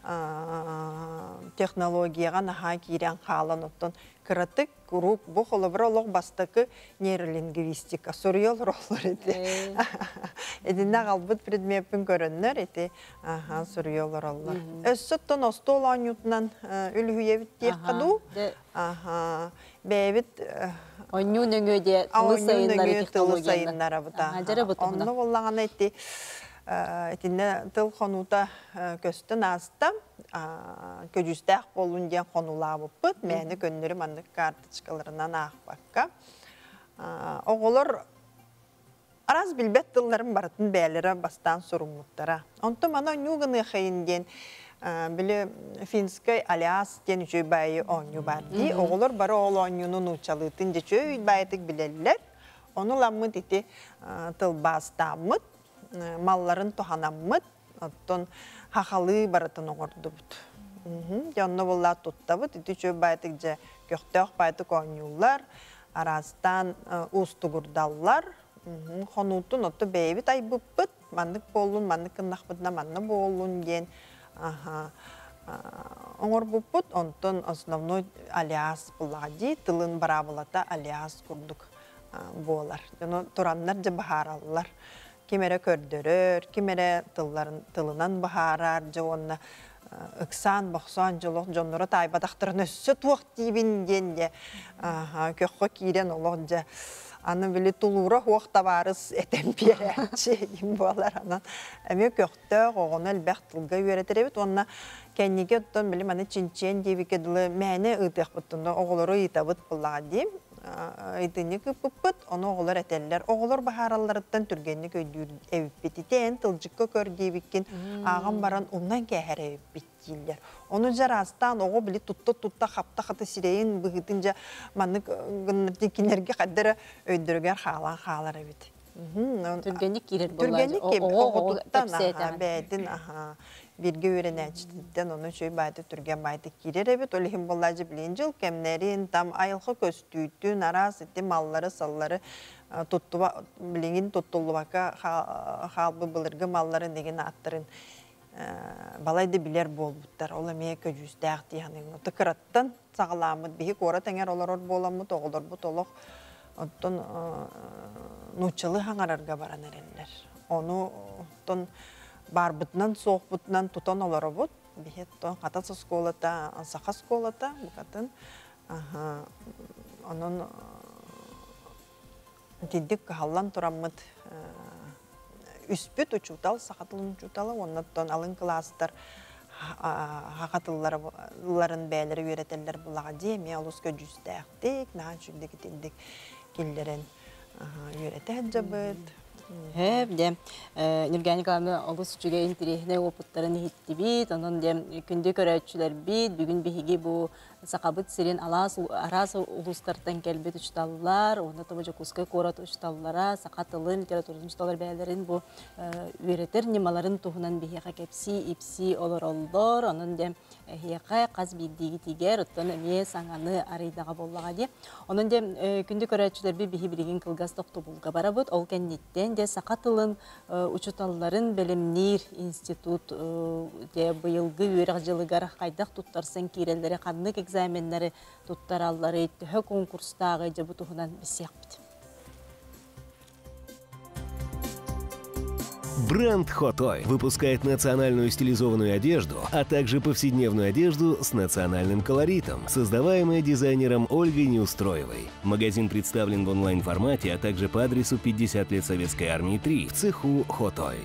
технологияға наға кейрен қалан ұттын. Кыратык, курук, бұ қолы бір олық бастықы нейролингвистика, сұрыйол роллар еті. Едінна қалбыт предмепін көріннер еті, сұрыйол роллар. Өссіттін осты олан ютынан үлгүйебіт дейік қаду. Бәйбіт... Ойнун өңөде тылы сайынлары технологиялар. Онны боллаған еті. Этинне тыл қонута көстін аста, көжістәқ болуын ден қонула бұппыт, мәні көннері маңдық карточкаларынан ақпаққа. Оғылыр араз білбет тылларын барытын бәлері бастан сұрымлықтара. Онты мана нюғыны қайын ден білі финскай алиас ден жөй байы оңю бар дей. Оғылыр бары ол оңюнun ұчалытын де жөй байытық білелер. Оны ламмыт еті тыл бастамыт. Малларын туханаммыт, оттон хахалы баратын оғырды бұд. Жонны болла тұттабыт, үті чөй байтық же көқтеуқ байтық оңюлар, арастан ұсты ғырдаллар, қонутын отты бейбіт ай бұппыт, мандық болуын, мандық кыннақ бұдна манны болуын ген. Оңыр бұппыт, онтын основной алиас бұлади, тылын бара болата алиас күрдік болар. Тураннар же бағаралылар. Кимере көрдөрөр, кимере тылынан бахарар, жоғынна ықсан, бақсан жолық, жонлары тайбадақтырын өссі туақ дейбін денде. Көққы кейрен олық же. Аны білі тулуыра хуақ табарыз әтен берәтші дейм болар. Әме көқті оғыны әлбәқ тылға өретіребет. Онына кәнеге ұттын білім, аны чинчен дейбі кеділі мәне ұйтық бұттында оғылары ұйтабыт бұлаға дейм. Айтыны күппіт, оны оғылар әтелілер. Оғылар бағараларыттан түргенні көйдер әвіппетітен, тылжыққа көрдейбіккен ағам баран оннан кәхер әвіппеттейлер. Оны жарастан оғы білі тұтта-тұтта қапта-қаты сирейін бұғытынша маңны кенерге қаддары өйдіргер қалан қалар әвіт. Түргенік керер болар. Түргенік кем, оғытыттан бәйдін бірге өрен әчтіден оны шөй байды түрген байды керер әбет. Олығын болажы білен жыл кәмнерін там айылқы көстүйттін арас етті маллары, саллары білеген тұттылуақа қалбы бұлырғы маллары деген аттырын балайды білер болбуттар. Ол әмей көжісті әқті яның. Тұқыраттан сағаламыд бейік ора тәңер олар ор боламыд, оғылар бұт олық. Оттон нұчылы хаңарарға баран әрелер. Оны барбытынан, соқбытынан тұтан олары бұд. Бейеттон қатасы сколата, сақа сколата, бұқатын. Оның дедік қалан тұрамыд үспіт ұчутал, сақатылын ұчуталы. Оннаттон алын кластар хақатылыларын бәлері өретелер бұлаға дейме, олысқа жүзді әқтік, наған жүлдегі тендік келдерін өреті әджабыд. Hep de Nurgani Kalmi Ağustos Cüge intirihine oputların hitti bit, onun de günde körətçüler bit, bugün bihigi bu sakabıt sirin alas aras uluslardan gelbet uçtallar, onda tabi kuska korat uçtallara, sakatılın literatürün uçtallar beylerin bu üretir nimaların tohunan bihiqa kepsi ipsi olur oldur, onun de hiqa qaz bildiği tiger, ottan emiye sanganı araydağa bollağa de, onun de günde körətçüler bir bihi bilgin kılgaz toqtu bulga barabıt, ol kennitten de sakatılın uçtalların bilimnir institut de bıyılgı üyeraqcılıgar qaydaq tuttarsan kirelleri qanlık egzamenleri tuttaralları ettiği konkurstағы жабы тұғынан бісек бід. Бренд Хотой выпускает национальную стилизованную одежду, а также повседневную одежду с национальным колоритом, создаваемая дизайнером Ольгой Неустроевой. Магазин представлен в онлайн-формате, а также по адресу пятьдесят лет Советской армии три в цеху Хотой.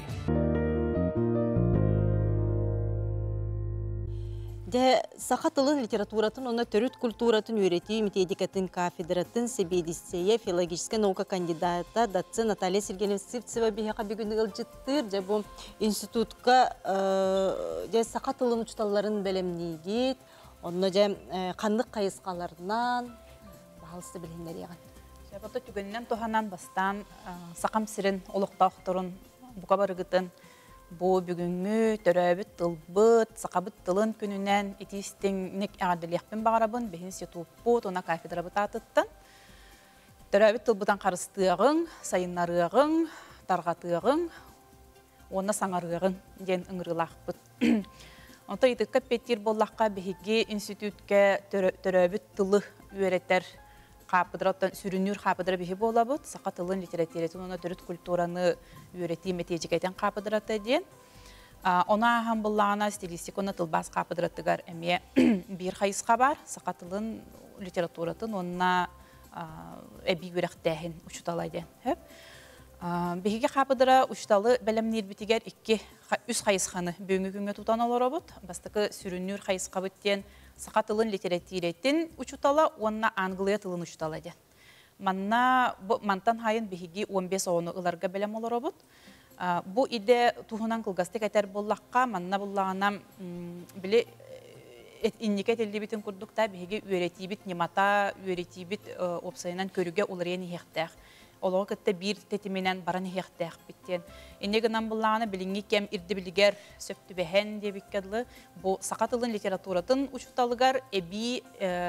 Де сахатылын литературатын, оны төрүт культуратын үйрети, методикатын кафедратын, себедистея, филологическая наука кандидата, датцы Наталья Сергеевна Сывцева бейхақа бігінігіл жыттыр, де бұл институтка де сахатылын учталарын бәлемнейгет, оны де қандық қайысқаларынан бағалысты білгендер еған. Жабаты түгіннен тоғанан бастан сақам сирин олықтауқтырын бұқа барығытын, Бу бүгүнгү төрөбүт тылбыт, сакабыт тылын күнүнен этистиңник ағадылияқпен бағарабын, бехин сетуппут, она кафедрабыт атыттан. Төрөбүт тылбытан қарыстығың, сайыннарығың, тарғатығың, оны саңарығың ден ыңырылақпыт. Онта етікка петтер боллаққа бехиге институтке төрөбүт тылы үйретер қапыдыраттан сүрінүр қапыдыра бихи болабыт, сақа тылын литературетін, оны түріт культураны үйреті метежикетен қапыдыраты ден. Она ағам бұллағына стилистик, оны тылбас қапыдыраттығар әме бір қайысқа бар, сақа тылын литературатын, онына әбі өріқтәхін ұшыталайден. Бихиге қапыдыра ұшыталы бәлемнер бітігер үз қайысқаны бөңі күнге тұтан олар обыт, бастықы сүрінүр қайысқа біттен сақа тылын литературетін ұшытала, онына англия тылын ұшытала ден. Манна мантан хайын бихиги он бес ону ыларга бәлем олар обыт. Бу иде туғынан кылгастык әтер боллаққа, манна боллағына біле инникет елді бітін күрдікта бихиги үйреті бит, немата үйреті бит опсайынан көріге оларен ехтәқ. Олығы күтті бір тетіменен баран ехтәқ біттен. Иннегінен боллағына білінгі кем ирді білігер сөпті бәхен дебіккәділі. Бұл сақатылын литературатын ұшыталығар әбі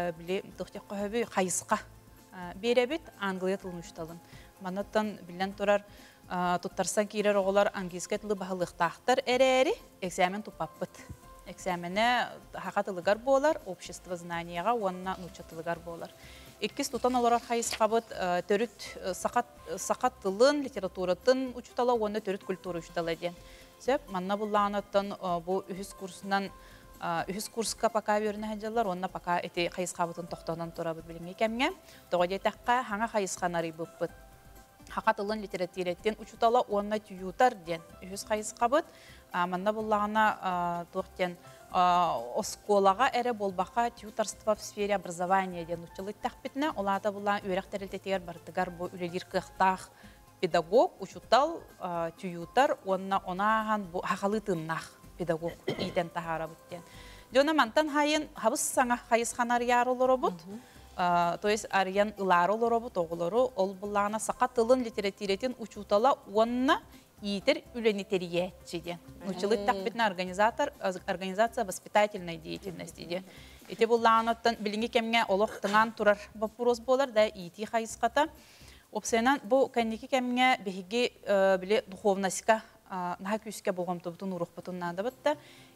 қайысқа беребит Англия тылын ұшталын. Манаттан білен тұрар тұттарсан кейрер оғылар ангельске тылы бағылықтақтар әрі-әрі экзамен тұпаппыт. Экзамене хақатылығар болар, общество знанияға, онына нұчатылығар болар. Иккис тұтан олар қайысқабыт төріт сақат тылын, литературатын ұчытала, оны төріт культура ұчытала ден. Сөп, манна бұллағанаттан бұл үхіс курсынан Үхіс курска пока веріне әджалар, онына пока әте қайысқабытын тоқтаудан тұрабыт біліңге кәмге. Тоғаде тәққа хаңа қайысқанары бұппыт. Хақатылын литературеттен ұчутала, онына түйютар ден. Үхіс қайысқабыт, манна бұллағына тоқтен осколаға әрі болбақа түйютарства в сфере образования ден ұчылы тәқпетіне. Олағата бұллағын өрек тәрілтетегер бардығар бұл үлелер қықтақ педагог, ұчутал, түйютар, онына онаған хақалы тыннақ. Педагог итен тахара буттен. Жона мантан хайын хабыс саңа хайысханар яр олар обут. То есть ариян ылар олар обут оғылары ол бұллағына сақа тылын литературетін учутала онына итер үленетериетчиден. Учылы тақпетіне организация воспитательной деятельности де. Ете бұллағынаттан білінге кемге олық тыңан тұрар бапурос болар да ити хайысқата. Опсайынан бұл кәндекі кемге бігіге біле духовнаска наха күске болғам тұбытын ұрықпытын нады бұтта.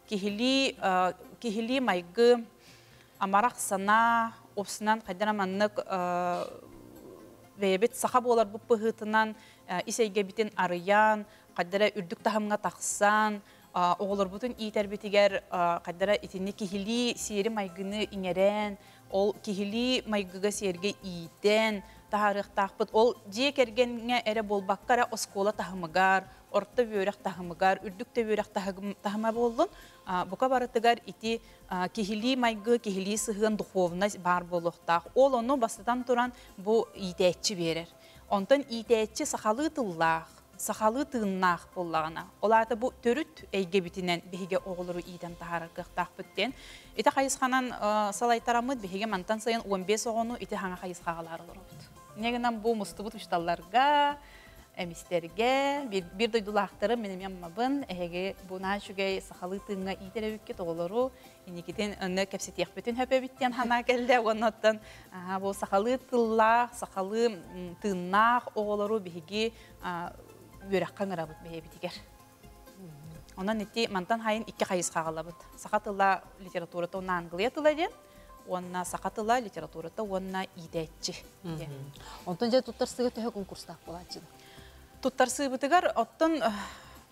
Кехили майғы амарақ сана опсынан қайдана маннық вейбет сақа болар бұл пұғытынан исайге бітін арыян, қайдара үрдік тахымға тақсан, оғылар бұтын итер бітігер қайдара итіне кехили сері майғыны иңерен, ол кехили майғыға серге итен, тахарық тақпыт. Ол жек ергенге әрі болбаққара оскола тахымығар, орта бөрек тахымығар, үрдікті бөрек тахыма болдың. Бұқа барытығар ити кехили майғы, кехили сығын духовна бар болуқтақ. Ол оны бастыдан тұран бұл итәтчі берер. Онтан итәтчі сақалы тыллақ, сақалы тыңнақ боллағына. Оларды бұл төріт әйге бітінен бігеге оғылыру итен тахарықықтақ бүттен. Ити қайысқанан салайтарамыд бігеге мантан сайын он бес оғыны ити хаңа қайысқағалары олырыд. Негінен бұл мұстыбыт ұшталарға, әмістерге, бір дойдулақтары менем яммабын, әйге бұна жүгей сақалы тыңға итере бүкке тоғылыру, енекетін үні кәпсетек бүтін хөпе біттен хана кәлді, оныттан бұл сақалы тыллақ, сақалы тыңнақ оғылыру бігеге өрәққан ұрабыт бәйе бітігер. Онан етті мантан хайын икі қайысқа қалабыт. Сақатылла литературата оны англия тыладен, онна сақатылла литературата онна идәтчі. Онтан жай тұттарсығы төе конкурстақ болады. Туттарсы бытыгар оттон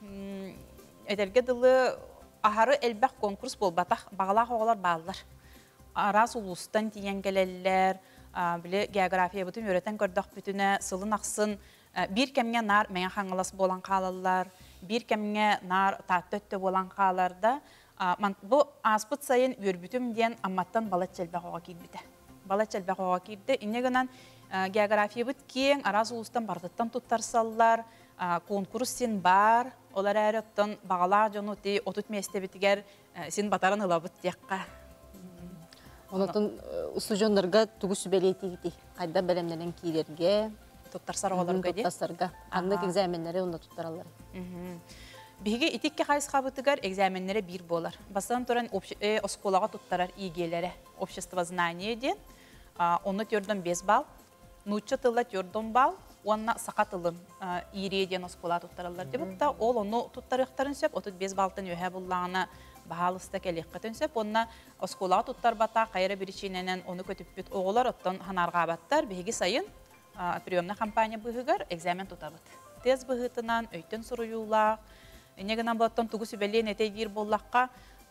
Эдерге дылы ахары элбәк конкурс бол батах бағалақ оғалар бағалар. Арас улустан тиен келелер, біле география бүтін өретен көрдіқ бүтіне сылын ақсын. Bir кәмге нар мәңе қаңылас болан қалалар, bir кәмге нар таттөтті болан қалаларда. Бұл аспыт сайын өрбүтім ден амматтан балат чәлбәқ оға кейбіті. Балат чәлбәқ оға кейбіті. Инегінен география бүт кең, арас улустан бардыттан тұттарсалар, конкурс сен бар, олар әрі оттан бағалар жону тей отут месте бітігер сен батарын ылабыт текқа. Онатын ұсы жондарға түгі сүбелейтігіті, қайда бәлемнерін кейлерге, тұттарсар оғаларға де? Тұттарсарға. Аңдық экзаменлері онда тұттаралар. Бігі итікке қайысқа бұтығар экзаменлері бір болар. Бастан тұран осколаға тұттарар игелері. Общество знания ден. Оны түрден бес бал. Нучы тылла түрден бал. Онна сақатылын иреден оскола тұттаралар. Дебітта ол оны тұттарықтарын сөп, отыз бес балтын өйе бұллағына бағалысты кәлеққатын сөп. Онна оскола тұттар бата, қайыры бірішіненен оны көтіп бүт оғылар, оттан ханарға баттар. Бігі сайын приемна компания бұғығар экзамен тұтабыт. Тез бұғытынан өйтін сұруюлақ. Негінен бұлаттан тұғы сөбелен әтей бір боллаққа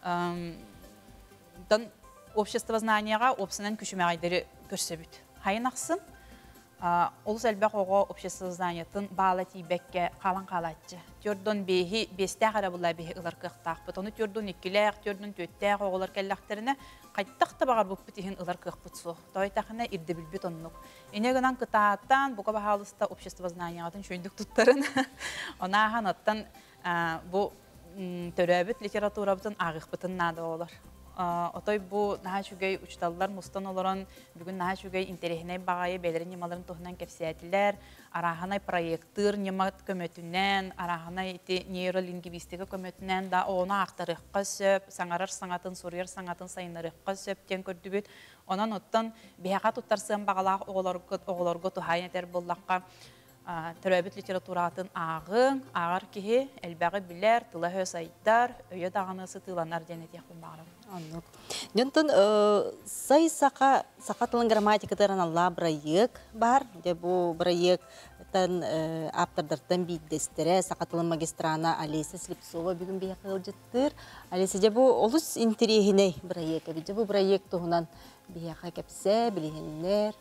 общество знанияға опсынан күшімәғайдері көрсөбіт. Хайын ақсын, олыс әлбәқ оға общество знаниятын бағала тейбәкке қалан қалатчы. Түрден бейхи бестәқ әрі бұлай бейхи ұлар қықтақ бұт. Оны түрден екіләқ, түрден төттәқ оғылар кәлләқтеріне қайттақты бағар бұқ бітігін ұлар қық бұтсу. Тойтақына ирді білбіт оннық. Енегінен қытааттан бұқа бағалыста общество знаниятын шөйіндік тұттарын. Она аған аттан бұл төрәбіт литература бұтын ағық бұтын нады олар. Отой bu naha şugay uçtallar mustan olaran bugün naha şugay interehine bağayı belirli nimaların tohunan kefsiyetiler arahanay proyektör nimat kömötünden arahanay iti neurolingvistika kömötünden da ona aktarıqqa söp sangarar sanatın soruyor sanatın sayınlarıqqa söp ten kördübüt onan ottan bihaqa tuttarsın bağalaq oğularga tuhayn eter bollaqqa Төрәбіт литературатын ағын, ағар кеге, әлбәғі білер, тыла хөз айттар, өйе дағанысы тыланар дені тияқын бағырым. Анық. Дентін, сай сақа тылын грамматикатарын алла бірайық бар, бұл бірайықтан аптардыртан бейдестері, сақа тылын магистрана Алиса Слепцова бүгін бейі қыл жеттір. Алиса, бұл олыс интерегіне бірайық, бұл бірайық тұғынан бейі қапсе, білігенлер.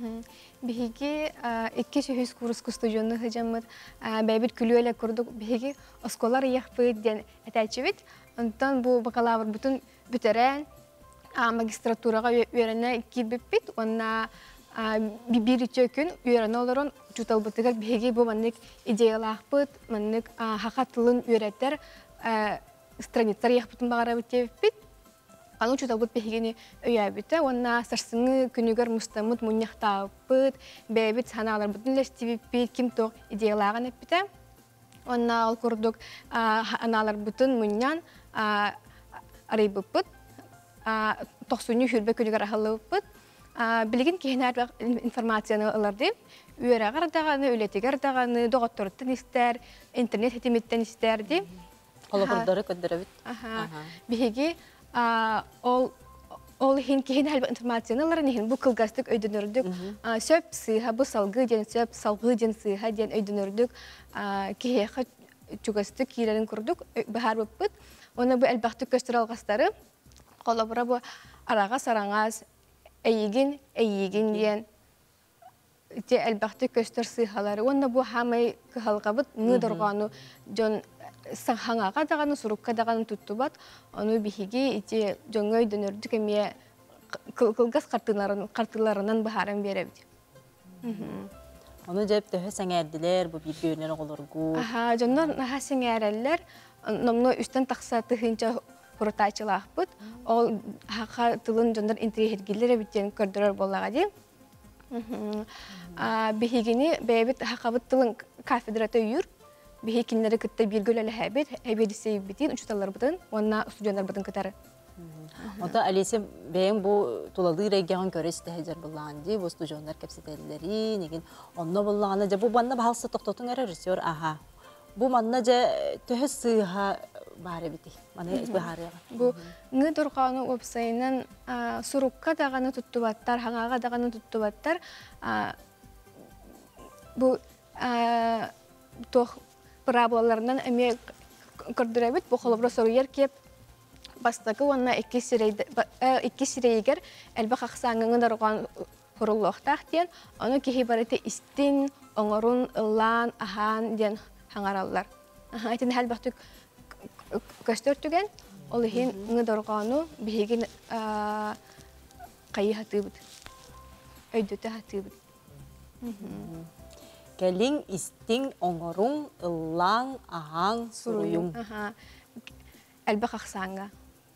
Биһиги икки сөйүс курс кустужонны хыжаммыт бәйбит күлүөле курдук биһиги осколар яхпыт ден этәчебит онтон бу бакалавр бүтүн бүтөрән магистратурага үйрәнә кирбиппит онна бибир чөкүн үйрәнә олорон чуталбытыгар биһиги бу маннык идеялахпыт маннык хакатлын үйрәтер страницалар яхпытын багара битеппит Аны чуталбыт бәйгені өйәбіті, онна сарсыңы күнігер мұстамыт мұнияқтауыппыт, бәйбіт саналар бұтын ләстивіппіт, кім тоқ идеялаған әппіті. Онна ол көрдік аналар бұтын мұниян арайбыппыт, тоқсуны хүрбе күнігер ахылыппыт. Білген кейін әрбәқ информацияны ыларды, үйерағар дағаны, өлетегер дағаны, доғаттырыттын істер, интернет хетіметтен істерді. Қолабырдары көндірі Бігі ол ол хин кейін әлбі информацияларын хин бұл кылгастык өйдөнөрдүк сөп сыйха бұл салғы ден сөп салғы ден сыйха ден өйдөнөрдүк кихеха чугастык кийлерин курдук бахар быппыт оны бұл әлбақты көстөр алғастары қолабыра бұл араға сараңаз әйігін әйігін ден те әлбақты көстөр сыйхалары оны бұл хамай кыхалғабыт ңыдырғаны жон Саңхаңаға дағаны, сұрыққа дағаны тұтты бат, оны біхеге ете жоңой дөнөрдік әме қылғас қартыларынан бұхаран беребді. Оны жеп төхі сәңәрділер, бұл бір бөрінер олырғу? Аха, жонлар наға сәңәрәлілер, номно үстен тақса тұхынша құрытайчылақ бұд, ол хақа тылын жонлар интерегергелер әбіттен көрдірер болаға дейм. Біхегені бәйбіт хақабыт тылын кафедрата үйір, Бихи кинлери кытта биргөл әлі әбет, әбедісей бітін, ұчталар бұтын, онна студиондар бұтын кытары. Ота Алисе бәйін бұл тулалы регион көресті әжер бұллағанды, бұл студиондар кәпсетелері, неген онна бұллағаны, бұл банна бағалсы тоқтотың әрі режиссер, аха. Бұл манна жа төхі сыйға бары біті, маны бұхарыға. Бұл ңы дұрғаны опсайынан сұрыққа дағаны тұтты баттар, хаңаға дағаны тұтты баттар, бұл тоқ проблаларынан әме көрдүрәбит бу холобро соруяр кеп бастакы онна икки сирейгер элбе хаксаңыңы дарган хуруллохтах ден аны кихи барыты истин оңорун ыллан ахан ден хаңараллар. Айтын хәл бактык көстөртүген ол хин ыңы даргану биһиген кайы хатыбыт. Өйдөтө хатыбыт. Келин истин оңорун ыллан ахан суруюң. Элбе хаксаңга.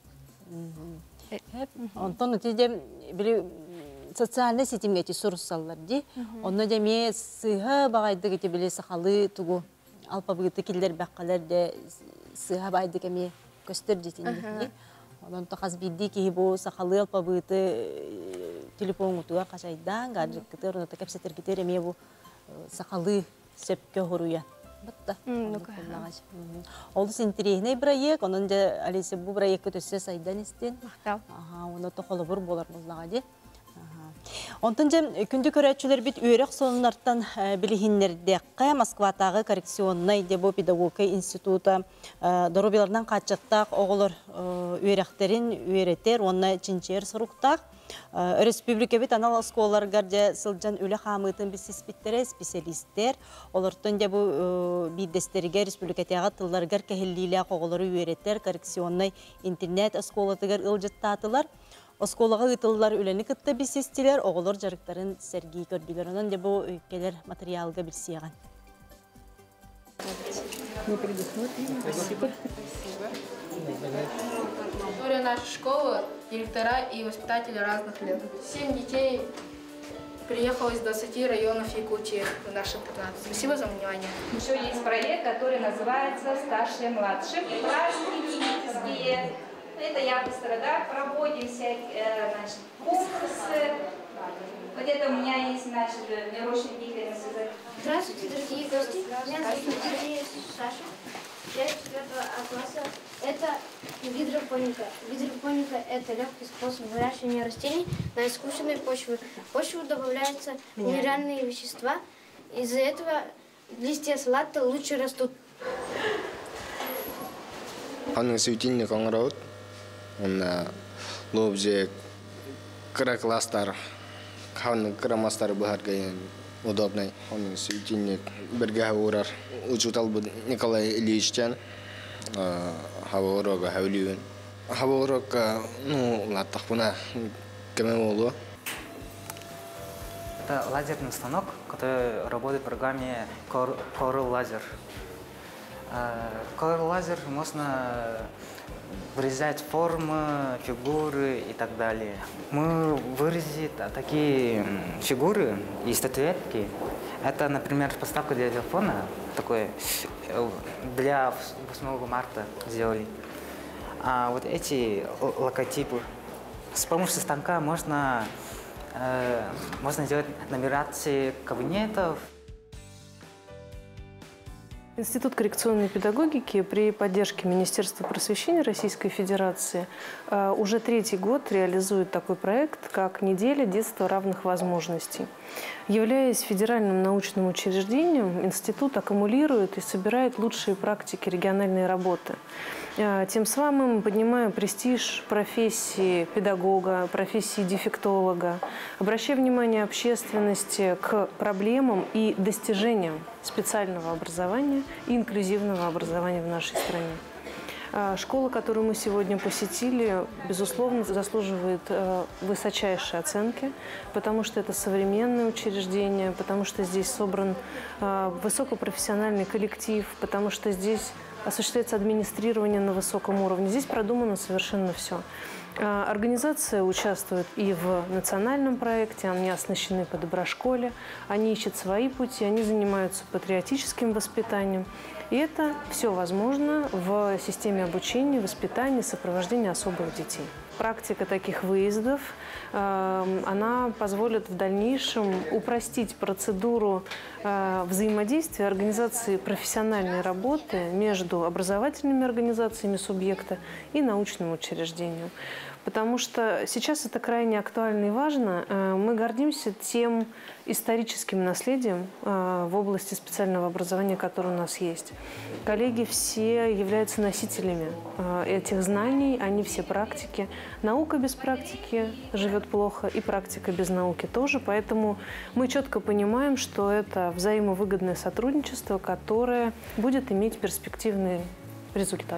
Онтон өтеде били социальный сетимгети сурсаллар ди. Онно деме сыха багайды гете биле сахалы тугу алпабыты киллер баккалар де сыха байды кеме көстөр дитин. Онон тохас бидди ки бу сахалы алпабыты телефон утуга качайдан гаджеттер онто кепсетер гитер эме бу сахалы сөпкө хоруя. Бутта. Ол синтерейный проект, онон же алесе бу проект көтөсө сайдан истен. Мактал. Ага, оно тохолобур болар музлага ди. Онтон же күндү көрөчүлөр бит үйрөк сонунартан билихиннердекке Москватагы коррекционный дебо педагогика института доробилардан качыктак оголор үйрөктерин үйрөтер, онна чинчер суруктак. Республика бит анал школаларга же сылжан үле хамытын биспиттере специалисттер, олортон же бу бидестерге республикатага тылларга кехиллиле оголору үйрөтер, коррекционный интернет школатыгар ылжыттатылар. Осколага ытыллар үлени кытта бисестилер, оголор жарыктарын серги көрдүлөр. Онон же бу өлкелер материалга билсияган. История нашей школы, директора и воспитатели разных лет. Семь детей приехало из двадцати районов Якутии в наш интернат. Спасибо за внимание. Еще есть проект, который называется «Старшие младшие». Праздники. Это я быстро, да, проводим всякие, значит, конкурсы. Вот это у меня есть, значит, наручник Игоря. Здравствуйте, дорогие гости. Меня зовут Саша. Я из четвертого класса. Это гидропоника. Гидропоника – это легкий способ выращивания растений на искусственной почве. В почву добавляются минеральные вещества. Из-за этого листья салата лучше растут. Он лобже кракластар, хан крамастар бахаргаен удобный. Он светильник бергаурар учутал бы Николай Ильиччан, хаворога хавлюен. Хаворога, ну латахпуна камемоло. Это лазерный станок, который работает в программе Corel Laser. Corel Laser можно вырезать формы, фигуры и так далее. Мы выразить такие фигуры и статуэтки. Это, например, поставка для телефона, такой для восьмого марта сделали. А вот эти логотипы. С помощью станка можно, э, можно делать нумерации кабинетов. Институт коррекционной педагогики при поддержке Министерства просвещения Российской Федерации уже третий год реализует такой проект, как «Неделя детства равных возможностей». Являясь федеральным научным учреждением, институт аккумулирует и собирает лучшие практики региональной работы. Тем самым поднимая престиж профессии педагога, профессии дефектолога, обращая внимание общественности к проблемам и достижениям специального образования и инклюзивного образования в нашей стране. Школа, которую мы сегодня посетили, безусловно, заслуживает высочайшей оценки, потому что это современное учреждение, потому что здесь собран высокопрофессиональный коллектив, потому что здесь осуществляется администрирование на высоком уровне. Здесь продумано совершенно все. Организация участвует и в национальном проекте, они оснащены по доброшколе, они ищут свои пути, они занимаются патриотическим воспитанием. И это все возможно в системе обучения, воспитания, сопровождения особых детей. Практика таких выездов, э, она позволит в дальнейшем упростить процедуру э, взаимодействия организации профессиональной работы между образовательными организациями субъекта и научным учреждением. потому что сейчас это крайне актуально и важно. Мы гордимся тем историческим наследием в области специального образования, которое у нас есть. Коллеги все являются носителями этих знаний, они все практики. Наука без практики живет плохо, и практика без науки тоже. Поэтому мы четко понимаем, что это взаимовыгодное сотрудничество, которое будет иметь перспективный результат.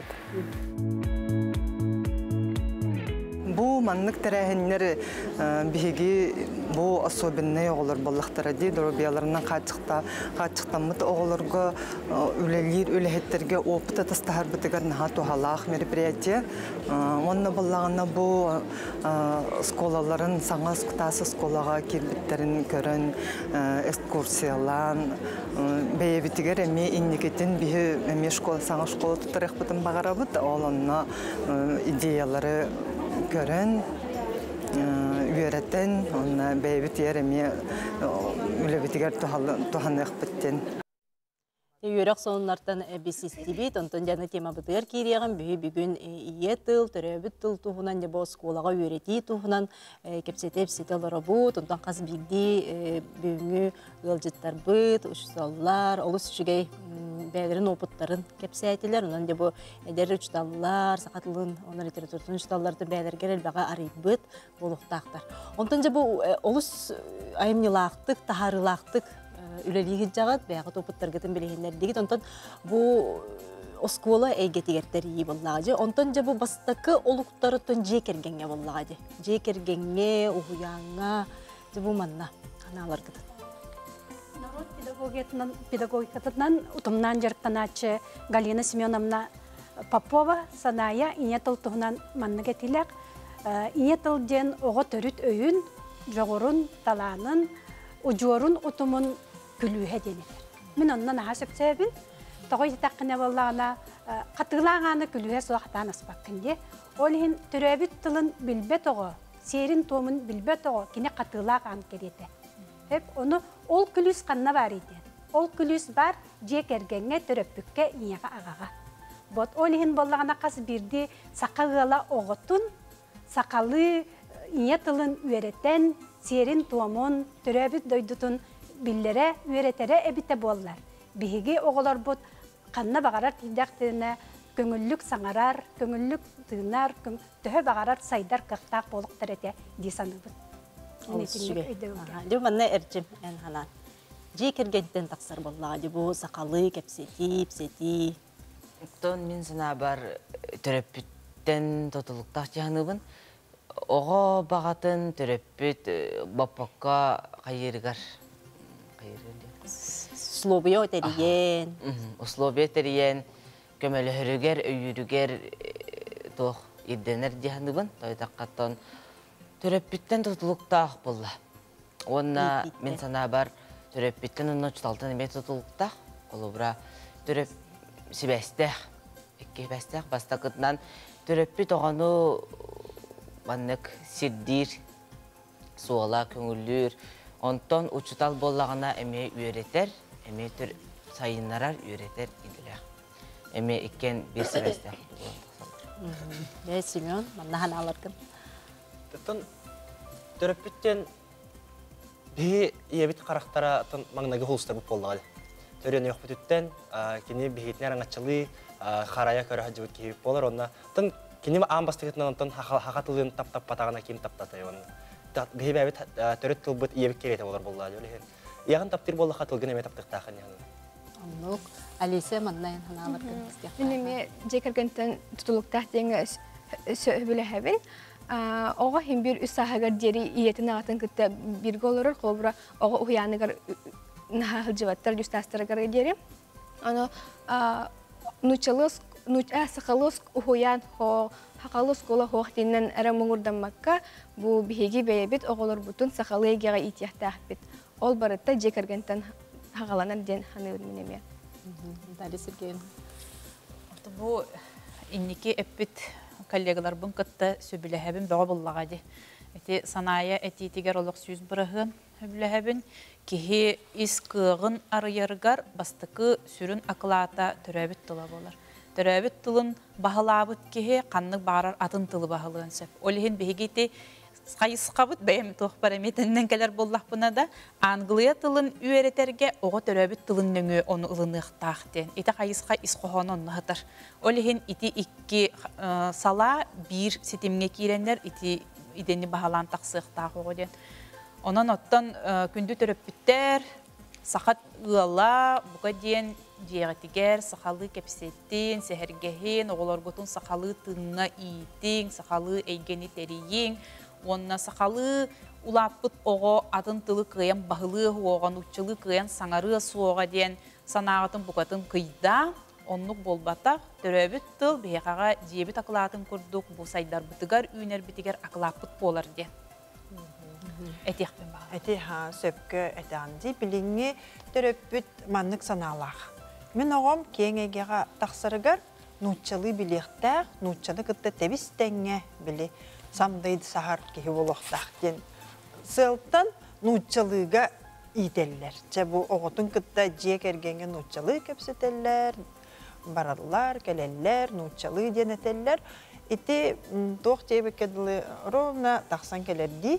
Бу маннык тәрәһеннәр биһиги бу особенный оғылар боллақтары ди дробияларынан қачықта қачықтамыт оғыларға үлелер үлехеттерге опыт атастахар бітігер наха тухалақ мероприятие. Онна боллағына бу сколаларын саңа скутасы сколаға кирбиттерін көрін экскурсиялан бейбитигер әме инникетін бихи әме школа саңа школа тұтарық бұтын бағарабыт оланна идеялары görün, üyereten, ona beybit yerime ülebitiger tuhanlık bitten. Үйрек соңнартан біз істебейт, онтон жаны тема бұтығар кейреген бүйі бүгін ие тыл, түрәбіт тыл туғынан, жабо сколаға үйреті туғынан кепсетеп сетел робот, онтон қаз бігді бүгіні ғылжыттар бұт, ұшсаллар, олыс үшігей бәлерін опыттарын кепсетелер, онан жабо әдер ұчталлар, сақатылын, онар литературтын ұчталларды бәлергер әлбаға арайт бұт, болуқтақтар. Онтон жабо олыс айымнылақтық, тахарылақтық, үлелиги жагат баягы топуттаргытын билегендер дигит онтон бу оскола эйгетигертер ии боллагы онтон же бу бастакы олуктарытын жекергенге боллагы жекергенге угуяңа же бу манна аналаргытын народ педагогиятынан педагогикатынан утумнан жарктаначы Галина Семеновна Попова саная инетыл тугунан манна кетилек инетыл ден ого төрүт өйүн жогорун таланын ужорун утумун күлүһе денелер. Мен оннан хасып себин, тогой таққына боллағына қатығлағаны күлүһе сұлақтан аспақ кінде. Ол хин түрәбіт тылын білбет оғы, серин томын білбет оғы, кене қатығлаған кереті. Хеп, оны ол күліс қанна бар еді. Ол күліс бар, жек әргенге түрәппікке иеға ағаға. Бот, ол хин боллағына қас бірді сақағыла оғытын, сақалы ие тылын үйереттен, серин томын, түрәбіт дойдутын, биллere, üretere ebite bollar. Bihigi oğular bot kanna bagarar tidaqtına köngüllük sangarar, köngüllük tığnar, töhö bagarar saydar qıqtaq boluqtar ete disanıbı. Ду манна эрчим эн ханан. Жекергенден тақсар боллады бу сақалы кепсети, псети. Тон мен сына бар төрөппүттен тотулуктак жаныбын. Ого багатын төрөппүт баппакка кайыргар. Условия териен. Условия териен. Көмөлөрүгер, өйүрүгер тох ирденер жаныбын. Тойтаккаттан төрөппүттен тотулуктак болла. Онна мен сана бар төрөппүттен онно чуталтын эме тотулуктак. Колубра төрөп сибестех. Эки бестех бастакытынан төрөппүт огону маннык сирдир, суала, көңүллүр. Онтон учутал боллагана эме үйретер, эме түр сайыннарар үйретер идилер. Эме экен бир сибестех. Бе Семен, маннахан аларкын. Тон төрөппүттен би ебит карактара тон маңнагы холстар буп болду. Төрөнө өкпүттен кини бихитнер аңачылы харая көрө жибит кирип болор. Онда тон кини амбастыгытынан тон хакатылын таптап батагына ким таптатай оны. Бихибет төрөт тылбыт ебит керете болор болду эле. Ягын таптыр болду хатылгын эме таптыктакын ягын. Анук Алисе маннайын ханаларкын исте. Менеме жекергентен тутулуктак деңе сөбүлөһөбүн. Ого хим бир үсахагар жери иетин атын кытта бир голорор колбура ого уяныгар нахалжыбаттар justастыргар жери. Аны нучалыс нуча сахалыс уян хо хакалыс кола хохтинен эре муңурдамакка бу биһиги бейбит оголор бутун сахалыгага итяхтахбит. Ол барытта жекергентен хагаланар ден ханыбын менеме. Дали Сергеевна. Бу инники эппит коллегалар бун кытта сөбүлөһөбүн бага буллагады. Эти саная этитигер олук сүз бырыгын сөбүлөһөбүн кихи искыгын арыяргар бастыкы сүрүн аклата төрөбүт тола болар. Төрөбүт тылын баһалаабыт кеһе каннык баарар атын тылы баһалыын сөп. Олиһин беһигити кайысқабыт бәйем тохпар эметеннен келер боллақпына да англия тылын үйеретерге оғы төрөбүт тылын нөңө оны ылыныктаахтен. Ити кайысқа исқоһон оннахытар. Олиһин ити икки сала бир сетимге киреннер ити идени баһалаан тақсыктаах оҕоден. Онон оттон күндү төрөппүттер сахат ыала буга диен диэгетигер сахалы кепсеттин, сехергехин, оголорготун сахалы тынна иитин, сахалы эйгени терийин, онна сахалы улаппыт ого атын тылы кыян бахылы хуоган уччылы кыян саңары суога диен санаатын бугатын кыйда, оннук болбата төрөбүт тыл бехага диебит акылаатын курдук, бу сайдар бытыгар үйнер битигер акылаппыт болар диен. Этиэхпен баа. Этиха сөпкө этанди билинги төрөппүт маннык санаалах. Мен оғам кеңегеға тақсырыгар нуччалы билектәк, нуччалы кытта тебистәңе били самдайды сахар кеһи болуқтақ ден. Сылтан нуччалыға ителлер. Чабу оғытын кытта жек ергенге нуччалы кепсетеллер, бараллар, келеллер, нуччалы ден етеллер. Ити тоқ жебекеділі ровна тақсан келерді,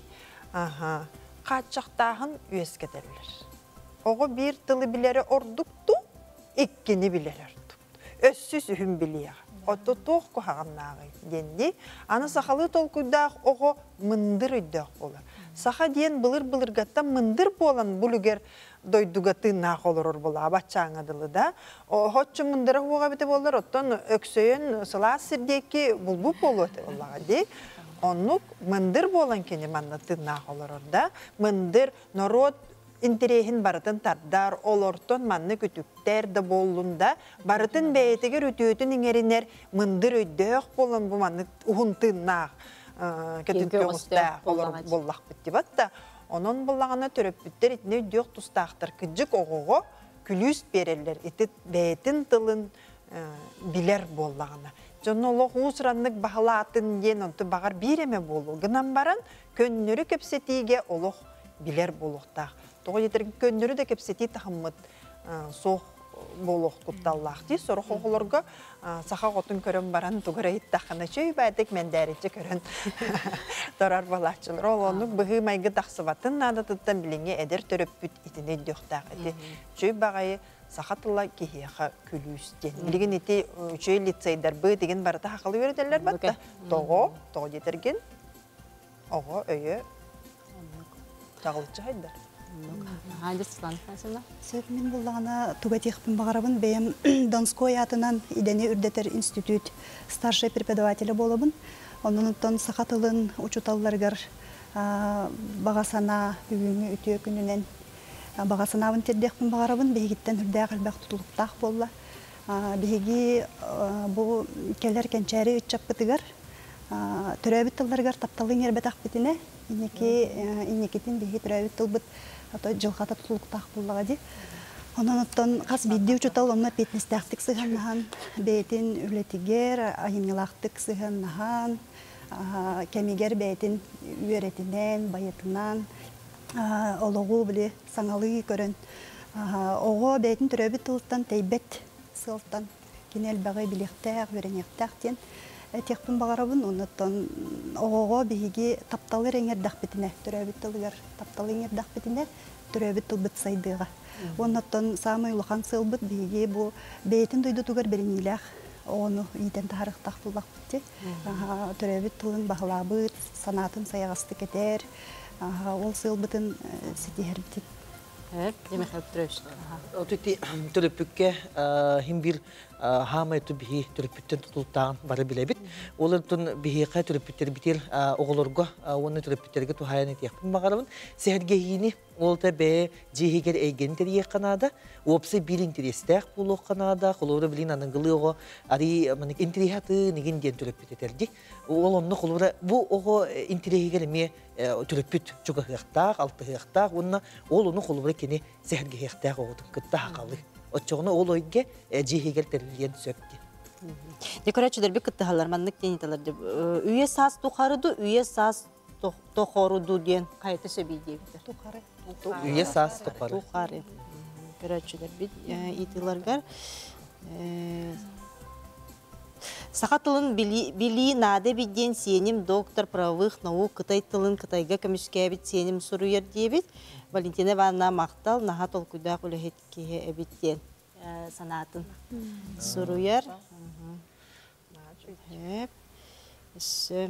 қатшақтағын үйескетеллер. Оғы бір тылы білері ордукту, ikkini bileler. Össüz ühüm biliyor. Oto toq koğannağı dendi. Ana sahalı tolkuydaq oğu mındır üydaq olur. Saha diyen bılır-bılır gatta mındır bolan buluger doydugatı naq olur bola. Abatçağınadılı da. O hoççu mındıra huğa bite bollar. Ottan öksöyün sıla sirdeki bulbu bolu ollağı. Onluk mındır bolan keni mannatı naq olur orada. Mındır narod İnterehin baratın tardar, olorton manны kütükter de bollunda, baratın beyetiger ötüyötün ingeriner, mındır öydök bolun bu manны uhuntığınaq, kötükte usta bollaq bitti batta. Onun bollağına töröp bütter itine öydök tustağıtır, kıcık oğuğu külüs bererler, iti beyetin tılın biler bollağına. Jonno olo huusranlık bahalatın yen ontu bağır bireme bolu. Gınan baran könnürü köpsetiğe olo biler boluqtaq. Тоғы етерген көннері де кепсети тахыммыт соқ болуқ құтталлақты. Соры қоғылырға сақа қотын көрін баран тұғыра еттақына чөй бәдік мен дәречі көрін тұрар балақчылар. Ол оның бұғы майғы тақсыбатын надатыттан біліңе әдер төріп бүт етіне дөқтақ. Чөй бағайы сақатылла кейеға күлістен. Білген еті чөй лицейдар бұ деген барыта хақылы өредерлер бәтті. Тоғы, тоғы етерген оғы өйі тағылытшы хайдар. Hangi sılan mesela? Sörmün bullağına tugatiyxpin bağırabın beyim Donskoy atынан ideni ürdeter institut старший преподавателі болабын. Onun ton sakatılın uçutallargar bağasana бүгүнгү ütüye gününen bağasanabın terdekpin bağırabın behigitten hürdäğ albaq tutuluqtaq bolla. Behigi bu kellerken çäri ütçapıtıgar töröbüt tıllargar taptalın yerbetaq bitine ineki inekitin behi töröbüt tılbıt ата жылғата тұлықтақ болуға де. Онан оттан қас бейді учутал, онна петнестәқтік сығаннаған, бәйтін үлетігер, айынылақтық сығаннаған, кәмегер бәйтін үйеретінен, байетінен, олығы біле саңалы көрін. Оғы бәйтін түрөбі тұлықтан тәйбет сылтан, кенел бағай білектәқ, өренектәқтен. Текпін бағарабын, оннаттан оғоға бейге тапталы реңердақ бітіне, түрәбіт тылығар тапталы реңердақ бітіне, түрәбіт тылбыт сайдыға. Оннаттан самай ұлған сылбыт бейге бұл бейтін дойды тұғар бірінейләқ, оны үйден тағырықтақ бұлбақ бітті. Түрәбіт тылын бағылабыт, санатын саяғасты кетер, ол сылбытын сетігер бітіп. Evet, demek hep türüş. O tüti türüpükke himbir hamay tu bihi türüpütten tutultan barı bilebit. Olan tun bihi kay türüpütter bitir oğulurga onu türüpütterge tu hayan etiyakpın bağırabın. Sehergehini olta be cihiger eygeni teriye kanada. Opse bilin teriyestek buluq kanada. Kulura bilin anıngılı oğu ari manik intirihatı nigin diyen türüpütterdi. Olan kulura bu oğu intirihiger mi türüpüt çok hıqtaq, altı hıqtaq. Onunla onu kulura keni seherge hıqtaq oğudun kıtta haqalı. Oçoğunu ol oyge cihiger teriliyen söpti. Dekoratçılar bir kıtta halarmanlık denitalardı. Üye saz tuğarıdı, üye saz tuğarıdı diyen kayıtı söbiydi. Tuğarı. Üye saz tuğarı. Tuğarı. Dekoratçılar bir itilar var. Саха тылын били нады бидден сенім доктор правовых наук Кытай тылын Кытайга көмүскәбит сенім суруер дебит. Валентина Ивановна мақтал наха толкуйда кулехет кие эбиттен санатын суруер. Хеп. Isse.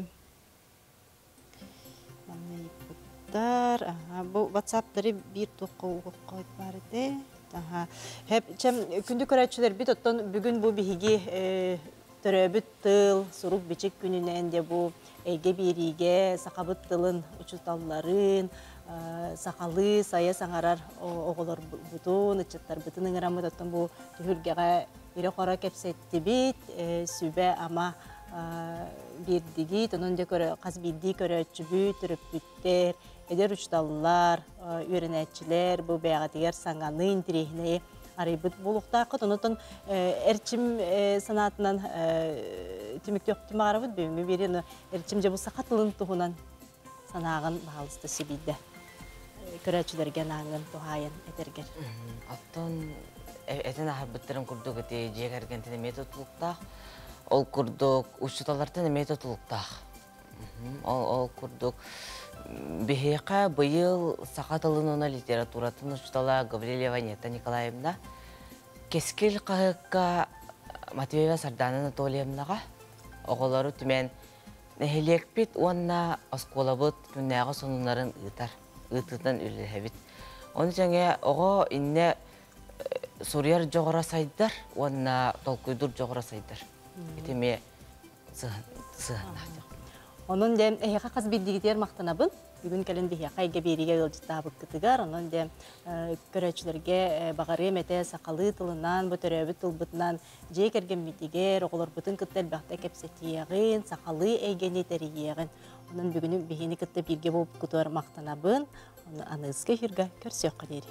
Манна ипуттар. Ага, бу WhatsApp-тары бир тоққа уғып бар еді. Ага. Хеп, чем күнді көрәтшілер бит оттан бүгін бу биһиги төрөбүт тыл, сурук бичек күнүнен де бу эйге бириге сақабыт тылын учуталларын, сақалы сая саңарар оғылар бутун, ычыттар бутын ыңырамыт оттан бу түхүлгеға бире қора кепсетті бит, сүбе ама бирдиги, тонун де қаз билди көрөтчү бүт, түрөппүттер, эдер учуталлар, үйренәтчілер, бу бәғатигер саңанын тирехіне арайбыт болуқтақы, тонутын әрчім санатынан түмікті оқтимағарабыт бөңі берен әрчім же бұл сақатылын тұғынан санағын бағалысты сөбейді. Көрәтшілерген аңын тұғайын әтергер. Аттон әтін ахарбыттырын күрдік әте жегергентіне методылықтақ, ол күрдік ұшыталартын методылықтақ. Ол күрдік Бехеқа бұйыл сақатылынына литературатын ұштала Гаврилева Нета Николаевна кескел қағыққа Матвеева Сардана Анатольевнаға оғылары түмен нәхелек бит, онна осколабыт күннәғы сонунарын ұйтар, ұйтыдан үліләбіт. Оны жәңе оғы инне Сурияр жоғыра сайдар, онна толкуйдур жоғыра сайдар. Етеме сығынақ. Onun dem ehqa qaz bildigitер maqtanabın. Бүгін кәлін бейхақа еге береге өлжіттабық күтігар. Onun dem көрәтшілерге бағары мәте сақалы тылынан, бұтырөбі тылбытынан жей кәрген метегер, оғылар бұтын күттәл бақта кәпсетиеғін, сақалы әйгені тәрігеғін. Onun бүгіні бейхені күтті бірге болып күтуар мақтанабын. Анызғы хүрге көрсек қадері.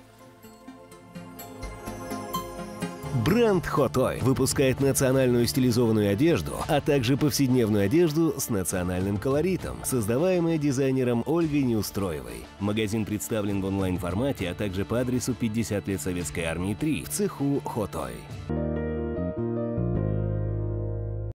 Бренд Хотой выпускает национальную стилизованную одежду, а также повседневную одежду с национальным колоритом, создаваемая дизайнером Ольгой Неустроевой. Магазин представлен в онлайн-формате, а также по адресу пятьдесят лет Советской армии три в цеху Хотой.